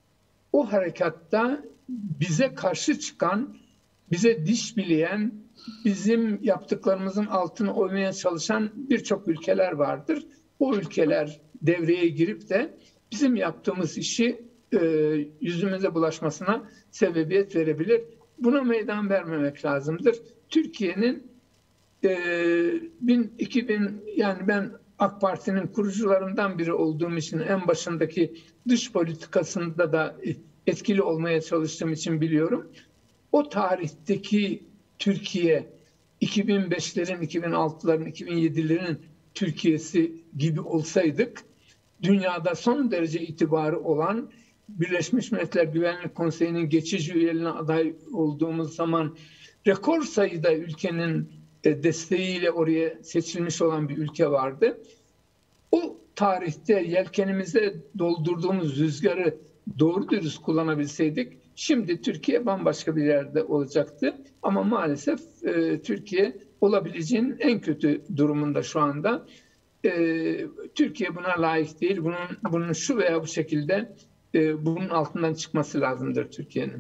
o harekatta bize karşı çıkan, bize diş bileyen, bizim yaptıklarımızın altını oymaya çalışan birçok ülkeler vardır. O ülkeler devreye girip de bizim yaptığımız işi e, yüzümüze bulaşmasına sebebiyet verebilir. Buna meydan vermemek lazımdır. Türkiye'nin e, bin, iki bin yani ben AK Parti'nin kurucularından biri olduğum için en başındaki dış politikasında da etkili olmaya çalıştığım için biliyorum. O tarihteki Türkiye iki bin beşlerin, iki bin altıların, iki bin yedilerin Türkiye'si gibi olsaydık dünyada son derece itibarı olan Birleşmiş Milletler Güvenlik Konseyi'nin geçici üyeliğine aday olduğumuz zaman rekor sayıda ülkenin desteğiyle oraya seçilmiş olan bir ülke vardı. O tarihte yelkenimize doldurduğumuz rüzgarı doğru dürüst kullanabilseydik şimdi Türkiye bambaşka bir yerde olacaktı. Ama maalesef e, Türkiye olabileceğinin en kötü durumunda şu anda. E, Türkiye buna layık değil. Bunun, bunun şu veya bu şekilde e, bunun altından çıkması lazımdır Türkiye'nin.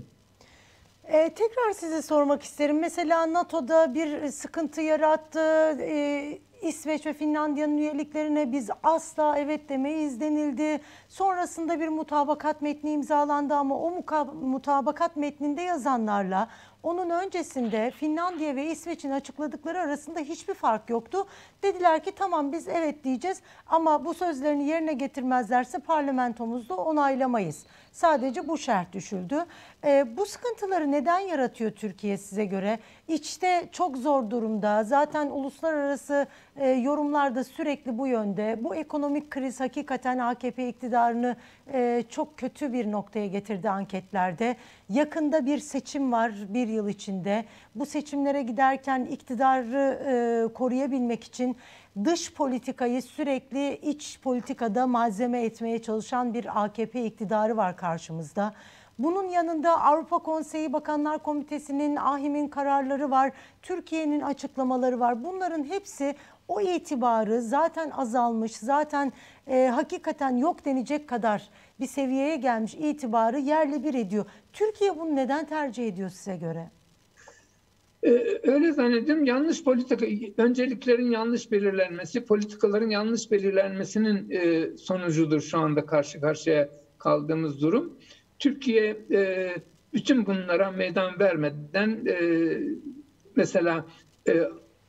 Ee, tekrar size sormak isterim. Mesela NATO'da bir sıkıntı yarattı. Ee, İsveç ve Finlandiya'nın üyeliklerine biz asla evet demeyiz denildi. Sonrasında bir mutabakat metni imzalandı ama o muka- mutabakat metninde yazanlarla Onun öncesinde Finlandiya ve İsveç'in açıkladıkları arasında hiçbir fark yoktu. Dediler ki tamam biz evet diyeceğiz ama bu sözlerini yerine getirmezlerse parlamentomuzda onaylamayız. Sadece bu şart düşüldü. E, bu sıkıntıları neden yaratıyor Türkiye size göre? İçte çok zor durumda. Zaten uluslararası e, yorumlar da sürekli bu yönde. Bu ekonomik kriz hakikaten A K P iktidarını e, çok kötü bir noktaya getirdi anketlerde. Yakında bir seçim var bir yıl içinde. Bu seçimlere giderken iktidarı e, koruyabilmek için dış politikayı sürekli iç politikada malzeme etmeye çalışan bir A K P iktidarı var karşımızda. Bunun yanında Avrupa Konseyi Bakanlar Komitesi'nin, A H İM'in kararları var, Türkiye'nin açıklamaları var. Bunların hepsi o itibarı zaten azalmış, zaten e, hakikaten yok denecek kadar bir seviyeye gelmiş itibarı yerle bir ediyor. Türkiye bunu neden tercih ediyor size göre? Ee, öyle zannediyorum. Yanlış politika, önceliklerin yanlış belirlenmesi, politikaların yanlış belirlenmesinin e, sonucudur şu anda karşı karşıya kaldığımız durum. Türkiye e, bütün bunlara meydan vermeden e, mesela e,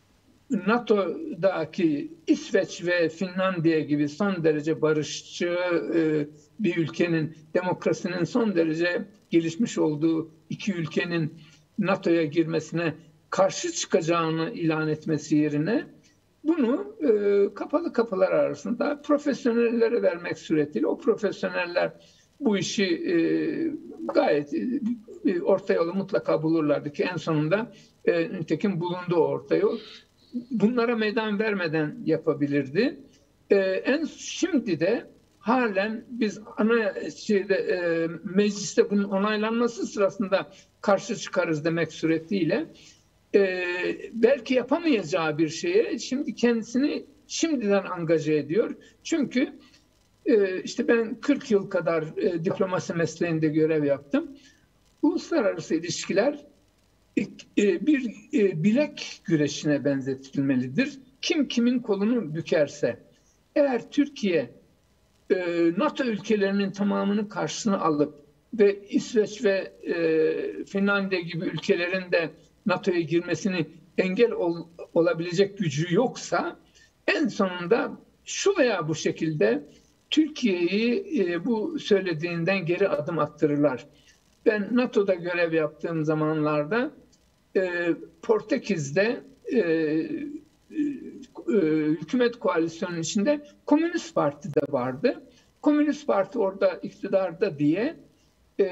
NATO'daki İsveç ve Finlandiya gibi son derece barışçı e, bir ülkenin, demokrasinin son derece gelişmiş olduğu iki ülkenin NATO'ya girmesine karşı çıkacağını ilan etmesi yerine bunu e, kapalı kapılar arasında profesyonellere vermek suretiyle o profesyoneller bu işi e, gayet e, orta yolu mutlaka bulurlardı ki en sonunda e, nitekim bulundu o orta yol. Bunlara meydan vermeden yapabilirdi. E, en şimdi de halen biz ana şeyde e, mecliste bunun onaylanması sırasında karşı çıkarız demek suretiyle e, belki yapamayacağı bir şeye şimdi kendisini şimdiden angaje ediyor. Çünkü e, işte ben kırk yıl kadar e, diplomasi mesleğinde görev yaptım. Uluslararası ilişkiler e, bir e, bilek güreşine benzetilmelidir. Kim kimin kolunu bükerse. Eğer Türkiye e, NATO ülkelerinin tamamını karşısına alıp ve İsveç ve e, Finlandiya gibi ülkelerin de NATO'ya girmesini engel ol, olabilecek gücü yoksa en sonunda şu veya bu şekilde Türkiye'yi e, bu söylediğinden geri adım attırırlar. Ben NATO'da görev yaptığım zamanlarda e, Portekiz'de e, e, hükümet koalisyonunun içinde Komünist Parti de vardı. Komünist Parti orada iktidarda diye e,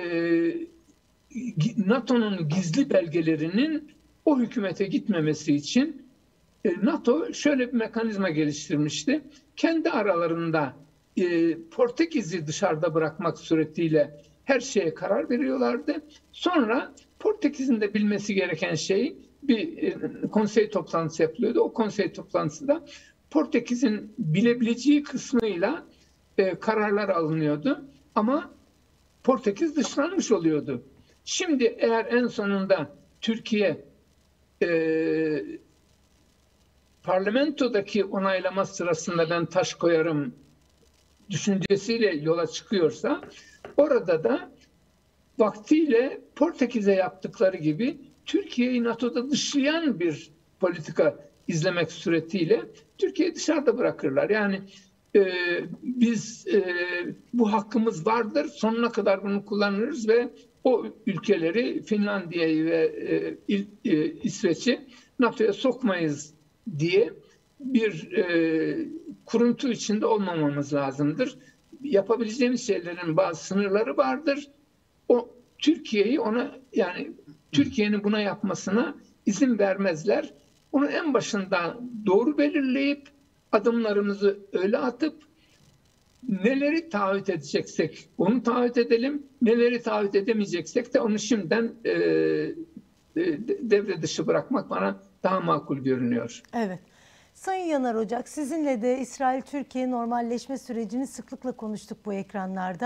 NATO'nun gizli belgelerinin o hükümete gitmemesi için e, NATO şöyle bir mekanizma geliştirmişti. Kendi aralarında e, Portekiz'i dışarıda bırakmak suretiyle her şeye karar veriyorlardı. Sonra Portekiz'in de bilmesi gereken şey bir e, konsey toplantısı yapılıyordu. O konsey toplantısında Portekiz'in bilebileceği kısmıyla e, kararlar alınıyordu. Ama Portekiz dışlanmış oluyordu. Şimdi eğer en sonunda Türkiye e, parlamentodaki onaylama sırasında ben taş koyarım düşüncesiyle yola çıkıyorsa orada da vaktiyle Portekiz'e yaptıkları gibi Türkiye'yi NATO'da dışlayan bir politika izlemek suretiyle Türkiye'yi dışarıda bırakırlar. Yani e, biz e, bu hakkımız vardır, sonuna kadar bunu kullanırız ve o ülkeleri Finlandiya'yı ve e, e, İsveç'i NATO'ya sokmayız diye bir e, kuruntu içinde olmamamız lazımdır. Yapabileceğimiz şeylerin bazı sınırları vardır. O Türkiye'yi ona yani Türkiye'nin buna yapmasına izin vermezler. Onu en başından doğru belirleyip adımlarımızı öyle atıp neleri taahhüt edeceksek onu taahhüt edelim. Neleri taahhüt edemeyeceksek de onu şimdiden e, e, devre dışı bırakmak bana daha makul görünüyor. Evet. Sayın Yanar Ocak, sizinle de İsrail-Türkiye normalleşme sürecini sıklıkla konuştuk bu ekranlarda.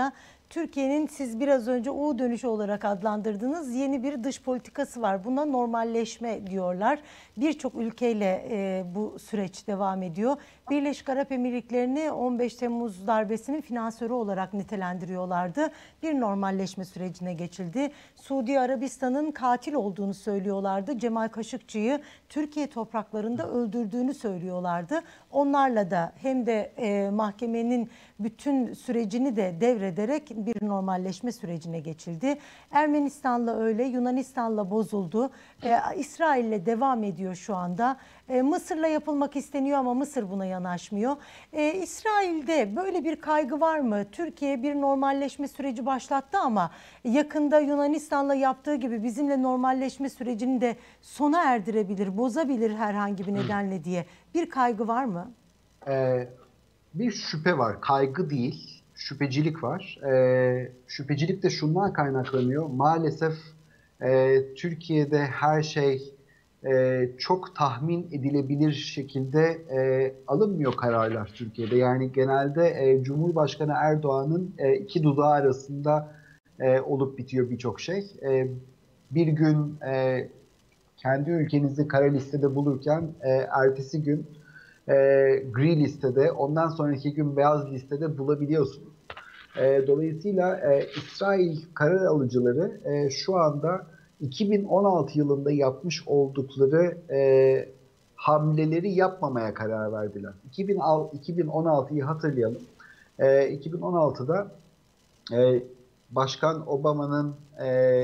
Türkiye'nin siz biraz önce U dönüşü olarak adlandırdığınız yeni bir dış politikası var. Buna normalleşme diyorlar. Birçok ülkeyle e, bu süreç devam ediyor. Birleşik Arap Emirlikleri'ni on beş Temmuz darbesinin finansörü olarak nitelendiriyorlardı. Bir normalleşme sürecine geçildi. Suudi Arabistan'ın katil olduğunu söylüyorlardı. Cemal Kaşıkçı'yı Türkiye topraklarında öldürdüğünü söylüyorlardı. Onlarla da hem de e, mahkemenin bütün sürecini de devrederek bir normalleşme sürecine geçildi. Ermenistan'la öyle, Yunanistan'la bozuldu. E, İsrail'le devam ediyor şu anda. E, Mısır'la yapılmak isteniyor ama Mısır buna yanaşmıyor. E, İsrail'de böyle bir kaygı var mı? Türkiye bir normalleşme süreci başlattı ama yakında Yunanistan'la yaptığı gibi bizimle normalleşme sürecini de sona erdirebilir, bozabilir herhangi bir nedenle diye bir kaygı var mı? Ee, bir şüphe var. Kaygı değil, şüphecilik var. Ee, şüphecilik de şundan kaynaklanıyor. Maalesef e, Türkiye'de her şey e, çok tahmin edilebilir şekilde e, alınmıyor kararlar Türkiye'de. Yani genelde e, Cumhurbaşkanı Erdoğan'ın e, iki dudağı arasında e, olup bitiyor birçok şey. E, bir gün e, kendi ülkenizi kara listede bulurken e, ertesi gün e, gri listede, ondan sonraki gün beyaz listede bulabiliyorsunuz. E, dolayısıyla e, İsrail karar alıcıları e, şu anda iki bin on altı yılında yapmış oldukları e, hamleleri yapmamaya karar verdiler. iki bin on altıyı hatırlayalım. E, iki bin on altıda e, Başkan Obama'nın e,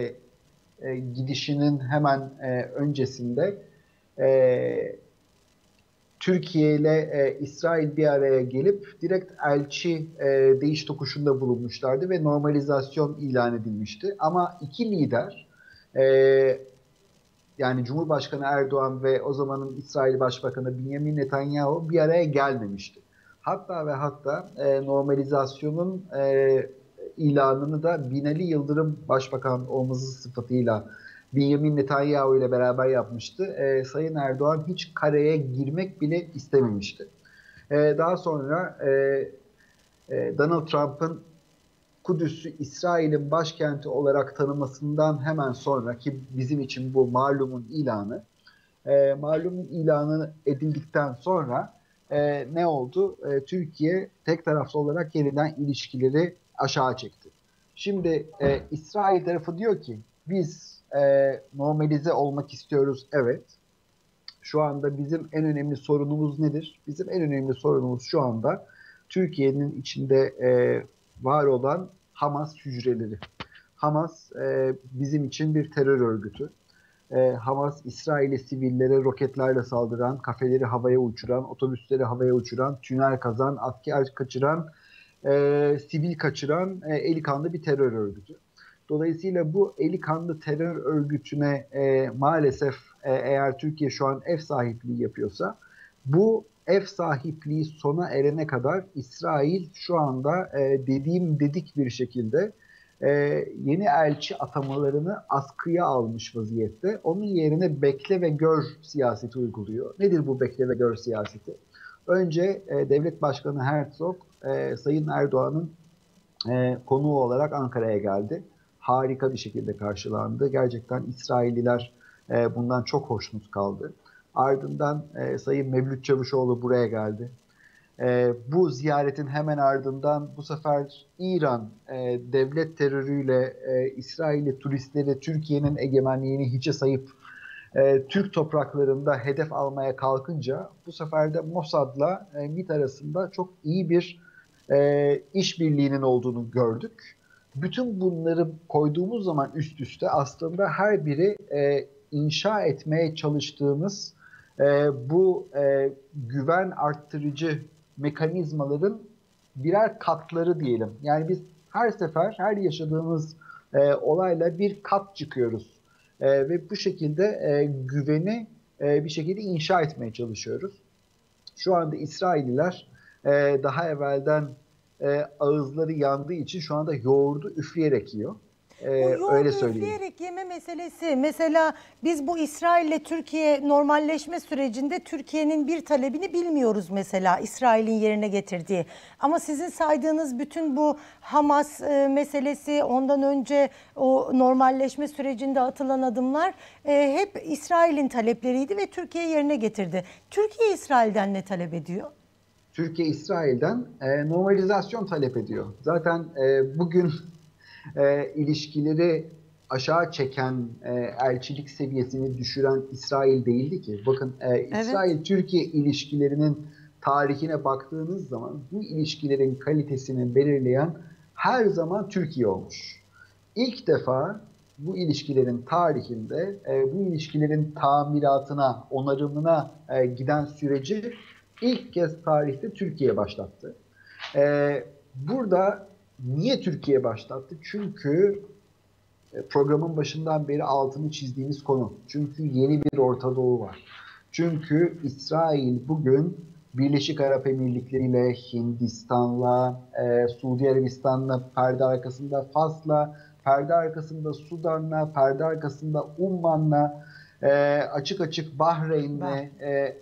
e, gidişinin hemen e, öncesinde e, Türkiye ile e, İsrail bir araya gelip direkt elçi e, değiş tokuşunda bulunmuşlardı ve normalizasyon ilan edilmişti. Ama iki lider, e, yani Cumhurbaşkanı Erdoğan ve o zamanın İsrail Başbakanı Benjamin Netanyahu bir araya gelmemişti. Hatta ve hatta e, normalizasyonun e, ilanını da Binali Yıldırım Başbakan olması sıfatıyla Benjamin Netanyahu ile beraber yapmıştı. E, Sayın Erdoğan hiç kareye girmek bile istememişti. E, daha sonra e, e, Donald Trump'ın Kudüs'ü İsrail'in başkenti olarak tanımasından hemen sonra, ki bizim için bu malumun ilanı, e, malumun ilanı edildikten sonra e, ne oldu? E, Türkiye tek taraflı olarak yeniden ilişkileri aşağı çekti. Şimdi e, İsrail tarafı diyor ki biz e, normalize olmak istiyoruz, evet. Şu anda bizim en önemli sorunumuz nedir? Bizim en önemli sorunumuz şu anda Türkiye'nin içinde e, var olan Hamas hücreleri. Hamas e, bizim için bir terör örgütü. E, Hamas, İsrail'e sivillere roketlerle saldıran, kafeleri havaya uçuran, otobüsleri havaya uçuran, tünel kazan, asker kaçıran, e, sivil kaçıran e, eli kanlı bir terör örgütü. Dolayısıyla bu eli kanlı terör örgütüne e, maalesef e, eğer Türkiye şu an ev sahipliği yapıyorsa, bu ev sahipliği sona erene kadar İsrail şu anda e, dediğim dedik bir şekilde e, yeni elçi atamalarını askıya almış vaziyette. Onun yerine bekle ve gör siyaseti uyguluyor. Nedir bu bekle ve gör siyaseti? Önce e, Devlet Başkanı Herzog e, Sayın Erdoğan'ın e, konuğu olarak Ankara'ya geldi. Harika bir şekilde karşılandı. Gerçekten İsrailliler e, bundan çok hoşnut kaldı. Ardından e, Sayın Mevlüt Çavuşoğlu buraya geldi. E, bu ziyaretin hemen ardından bu sefer İran e, devlet terörüyle e, İsrailli turistleri Türkiye'nin egemenliğini hiçe sayıp e, Türk topraklarında hedef almaya kalkınca bu sefer de Mossad'la e, MİT arasında çok iyi bir e, işbirliğinin olduğunu gördük. Bütün bunları koyduğumuz zaman üst üste aslında her biri e, inşa etmeye çalıştığımız e, bu e, güven arttırıcı mekanizmaların birer katları diyelim. Yani biz her sefer her yaşadığımız e, olayla bir kat çıkıyoruz e, ve bu şekilde e, güveni e, bir şekilde inşa etmeye çalışıyoruz. Şu anda İsrailliler e, daha evvelden e, ağızları yandığı için şu anda yoğurdu üfleyerek yiyor. Ee, Bu yoğurdu öyle söyleyeyim. üfleyerek yeme meselesi. Mesela biz bu İsrail ile Türkiye normalleşme sürecinde Türkiye'nin bir talebini bilmiyoruz mesela İsrail'in yerine getirdiği. Ama sizin saydığınız bütün bu Hamas e, meselesi, ondan önce o normalleşme sürecinde atılan adımlar e, hep İsrail'in talepleriydi ve Türkiye yerine getirdi. Türkiye İsrail'den ne talep ediyor? Türkiye İsrail'den e, normalizasyon talep ediyor. Zaten e, bugün e, ilişkileri aşağı çeken, e, elçilik seviyesini düşüren İsrail değildi ki. Bakın e, İsrail-Türkiye ilişkilerinin tarihine baktığınız zaman bu ilişkilerin kalitesini belirleyen her zaman Türkiye olmuş. İlk defa bu ilişkilerin tarihinde e, bu ilişkilerin tamiratına, onarımına e, giden süreci ilk kez tarihte Türkiye başlattı. E, burada niye Türkiye başlattı? Çünkü programın başından beri altını çizdiğimiz konu. Çünkü yeni bir Orta Doğu var. Çünkü İsrail bugün Birleşik Arap Emirlikleri ile Hindistan'la, e, Suudi Arabistan'la, perde arkasında Fas'la, perde arkasında Sudan'la, perde arkasında Umman'la, e, açık açık Bahreyn'le e,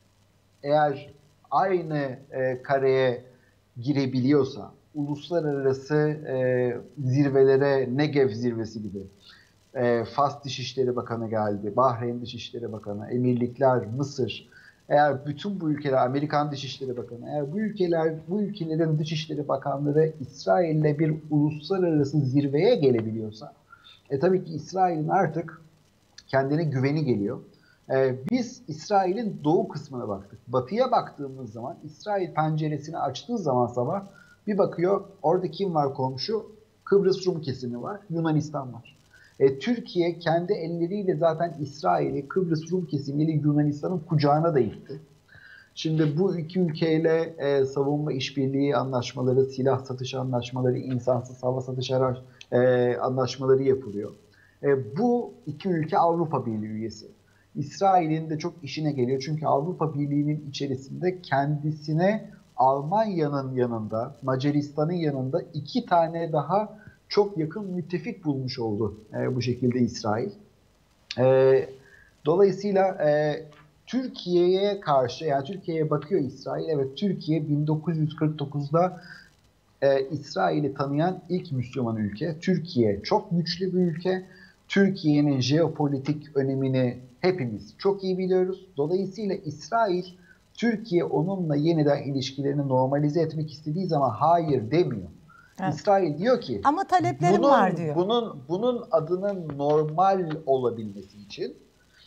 eğer aynı e, kareye girebiliyorsa, uluslararası e, zirvelere, Negev zirvesi gibi, e, Fas Dışişleri Bakanı geldi, Bahreyn Dışişleri Bakanı, Emirlikler, Mısır, eğer bütün bu ülkeler, Amerikan Dışişleri Bakanı, eğer bu ülkeler, bu ülkelerin Dışişleri Bakanları İsrail'le bir uluslararası zirveye gelebiliyorsa, e tabii ki İsrail'in artık kendine güveni geliyor. Ee, biz İsrail'in doğu kısmına baktık. Batıya baktığımız zaman, İsrail penceresini açtığı zaman sabah bir bakıyor, orada kim var komşu? Kıbrıs Rum kesimi var, Yunanistan var. E, Türkiye kendi elleriyle zaten İsrail'i, Kıbrıs Rum kesimiyle Yunanistan'ın kucağına da itti. Şimdi bu iki ülkeyle e, savunma işbirliği anlaşmaları, silah satış anlaşmaları, insansız hava satış araç, e, anlaşmaları yapılıyor. E, bu iki ülke Avrupa Birliği üyesi. İsrail'in de çok işine geliyor. Çünkü Avrupa Birliği'nin içerisinde kendisine Almanya'nın yanında, Macaristan'ın yanında iki tane daha çok yakın müttefik bulmuş oldu e, bu şekilde İsrail. E, dolayısıyla e, Türkiye'ye karşı, yani Türkiye'ye bakıyor İsrail. Evet, Türkiye bin dokuz yüz kırk dokuzda e, İsrail'i tanıyan ilk Müslüman ülke. Türkiye çok güçlü bir ülke. Türkiye'nin jeopolitik önemini hepimiz çok iyi biliyoruz. Dolayısıyla İsrail, Türkiye onunla yeniden ilişkilerini normalize etmek istediği zaman hayır demiyor. Evet. İsrail diyor ki ama taleplerim bunun, var diyor. Bunun, bunun adının normal olabilmesi için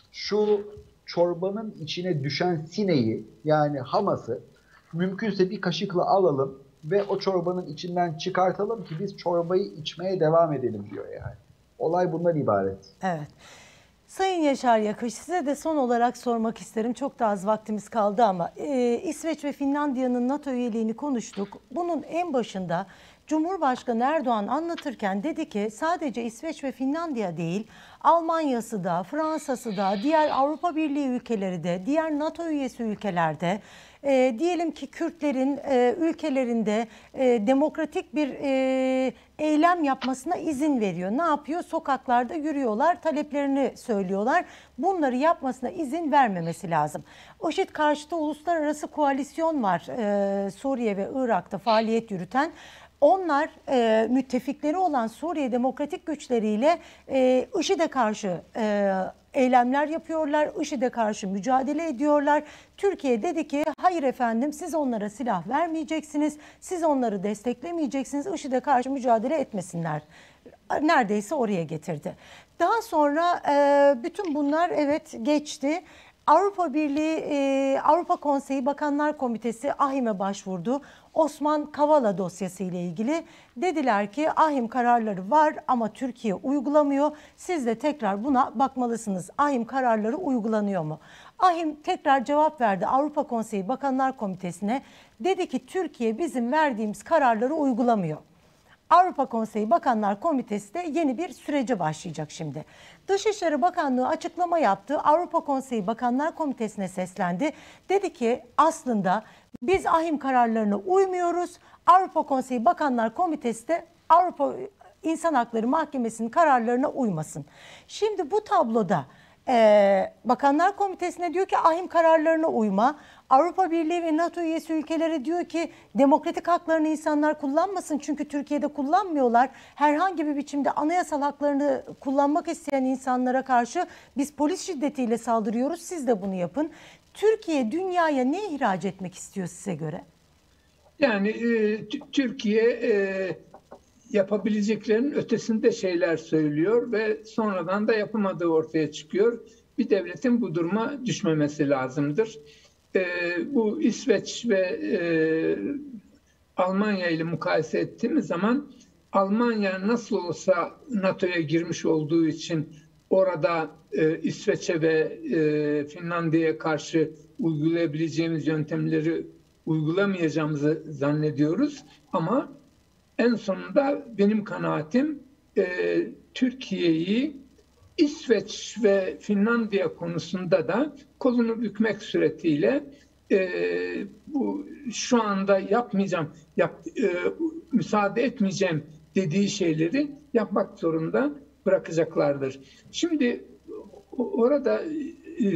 şu çorbanın içine düşen sineği, yani Hamas'ı mümkünse bir kaşıkla alalım ve o çorbanın içinden çıkartalım ki biz çorbayı içmeye devam edelim diyor yani. Olay bundan ibaret. Evet. Sayın Yaşar Yakış, size de son olarak sormak isterim. Çok da az vaktimiz kaldı ama e, İsveç ve Finlandiya'nın NATO üyeliğini konuştuk. Bunun en başında Cumhurbaşkanı Erdoğan anlatırken dedi ki sadece İsveç ve Finlandiya değil, Almanya'sı da, Fransa'sı da, diğer Avrupa Birliği ülkeleri de, diğer NATO üyesi ülkelerde, e, diyelim ki Kürtlerin e, ülkelerinde e, demokratik bir e, eylem yapmasına izin veriyor. Ne yapıyor? Sokaklarda yürüyorlar, taleplerini söylüyorlar. Bunları yapmasına izin vermemesi lazım. IŞİD karşıtı uluslararası koalisyon var e, Suriye ve Irak'ta faaliyet yürüten. Onlar e, müttefikleri olan Suriye Demokratik Güçleriyle e, IŞİD'e karşı e, eylemler yapıyorlar. IŞİD'e karşı mücadele ediyorlar. Türkiye dedi ki hayır efendim, siz onlara silah vermeyeceksiniz. Siz onları desteklemeyeceksiniz. IŞİD'e karşı mücadele etmesinler. Neredeyse oraya getirdi. Daha sonra e, bütün bunlar evet geçti. Avrupa Birliği, e, Avrupa Konseyi Bakanlar Komitesi AHİM'e başvurdu. Osman Kavala dosyası ile ilgili dediler ki AHİM kararları var ama Türkiye uygulamıyor. Siz de tekrar buna bakmalısınız. AHİM kararları uygulanıyor mu? AHİM tekrar cevap verdi Avrupa Konseyi Bakanlar Komitesi'ne. Dedi ki Türkiye bizim verdiğimiz kararları uygulamıyor. Avrupa Konseyi Bakanlar Komitesi de yeni bir sürece başlayacak şimdi. Dışişleri Bakanlığı açıklama yaptı. Avrupa Konseyi Bakanlar Komitesi'ne seslendi. Dedi ki aslında biz AHİM kararlarına uymuyoruz. Avrupa Konseyi Bakanlar Komitesi de Avrupa İnsan Hakları Mahkemesi'nin kararlarına uymasın. Şimdi bu tabloda Ee, Bakanlar Komitesi'ne diyor ki ahim kararlarına uyma. Avrupa Birliği ve NATO üyesi ülkelere diyor ki demokratik haklarını insanlar kullanmasın. Çünkü Türkiye'de kullanmıyorlar. Herhangi bir biçimde anayasal haklarını kullanmak isteyen insanlara karşı biz polis şiddetiyle saldırıyoruz. Siz de bunu yapın. Türkiye dünyaya ne ihraç etmek istiyor size göre? Yani e, Türkiye e, yapabileceklerinin ötesinde şeyler söylüyor ve sonradan da yapamadığı ortaya çıkıyor. Bir devletin bu duruma düşmemesi lazımdır. E, bu İsveç ve e, Almanya ile mukayese ettiğimiz zaman Almanya nasıl olsa NATO'ya girmiş olduğu için orada e, İsveç'e ve e, Finlandiya'ya karşı uygulayabileceğimiz yöntemleri uygulamayacağımızı zannediyoruz. Ama en sonunda benim kanaatim e, Türkiye'yi İsveç ve Finlandiya konusunda da kolunu bükmek suretiyle e, bu şu anda yapmayacağım, yap, e, müsaade etmeyeceğim dediği şeyleri yapmak zorunda bırakacaklardır. Şimdi orada e,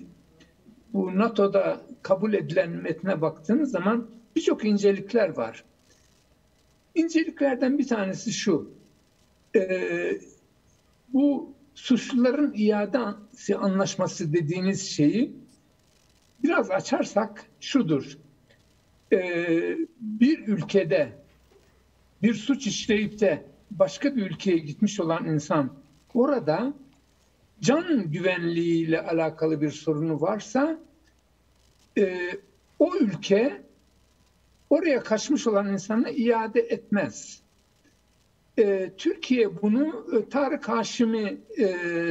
bu NATO'da kabul edilen metne baktığınız zaman birçok incelikler var. İnceliklerden bir tanesi şu, e, bu suçluların iadesi anlaşması dediğiniz şeyi biraz açarsak şudur, e, bir ülkede bir suç işleyip de başka bir ülkeye gitmiş olan insan orada can güvenliğiyle alakalı bir sorunu varsa e, o ülke oraya kaçmış olan insanı iade etmez. Ee, Türkiye bunu e, Tarık Haşimi e,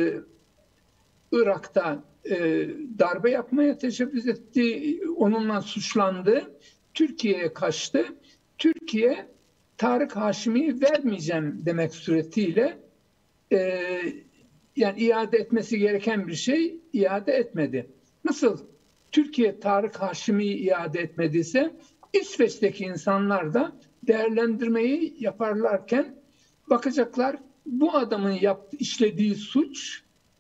Irak'ta e, darbe yapmaya teşebbüs etti, onunla suçlandı. Türkiye'ye kaçtı. Türkiye Tarık Haşimi'yi vermeyeceğim demek suretiyle e, yani iade etmesi gereken bir şey iade etmedi. Nasıl Türkiye Tarık Haşimi'yi iade etmediyse İsveç'teki insanlar da değerlendirmeyi yaparlarken bakacaklar bu adamın yaptığı, işlediği suç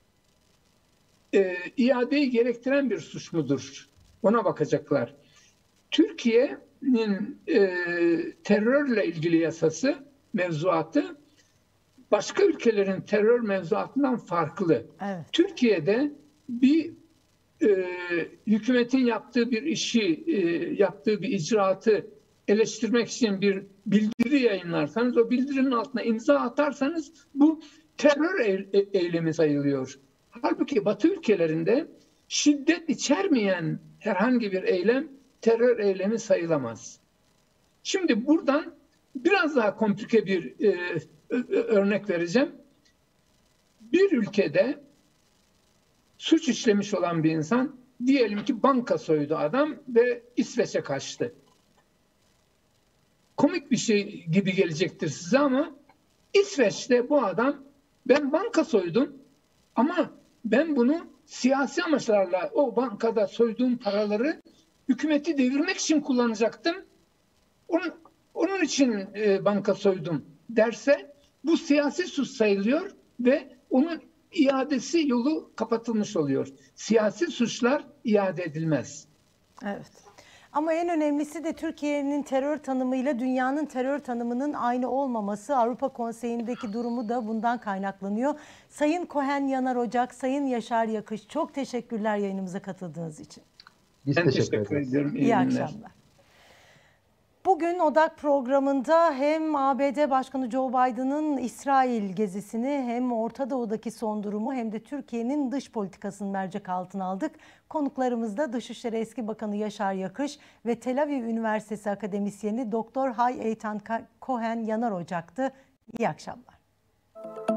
e, iadeyi gerektiren bir suç mudur? Ona bakacaklar. Türkiye'nin e, terörle ilgili yasası, mevzuatı başka ülkelerin terör mevzuatından farklı. Evet. Türkiye'de bir e, hükümetin yaptığı bir işi, e, yaptığı bir icraatı eleştirmek için bir bildiri yayınlarsanız, o bildirinin altına imza atarsanız bu terör eylemi sayılıyor. Halbuki Batı ülkelerinde şiddet içermeyen herhangi bir eylem terör eylemi sayılamaz. Şimdi buradan biraz daha komplike bir e, örnek vereceğim. Bir ülkede suç işlemiş olan bir insan, diyelim ki banka soydu adam ve İsveç'e kaçtı. Komik bir şey gibi gelecektir size ama İsveç'te bu adam ben banka soydum ama ben bunu siyasi amaçlarla o bankada soyduğum paraları hükümeti devirmek için kullanacaktım. Onun, onun için e, banka soydum derse bu siyasi suç sayılıyor ve onun iadesi yolu kapatılmış oluyor. Siyasi suçlar iade edilmez. Evet. Ama en önemlisi de Türkiye'nin terör tanımıyla dünyanın terör tanımının aynı olmaması. Avrupa Konseyi'ndeki durumu da bundan kaynaklanıyor. Sayın Cohen Yanar Ocak, Sayın Yaşar Yakış, çok teşekkürler yayınımıza katıldığınız için. Biz ben teşekkür, teşekkür ediyorum. İyi, İyi akşamlar. Bugün Odak programında hem A B D Başkanı Joe Biden'ın İsrail gezisini hem Orta Doğu'daki son durumu hem de Türkiye'nin dış politikasını mercek altına aldık. Konuklarımız da Dışişleri Eski Bakanı Yaşar Yakış ve Tel Aviv Üniversitesi akademisyeni Doktor Hay Eytan Cohen Yanar Ocak'tı. İyi akşamlar.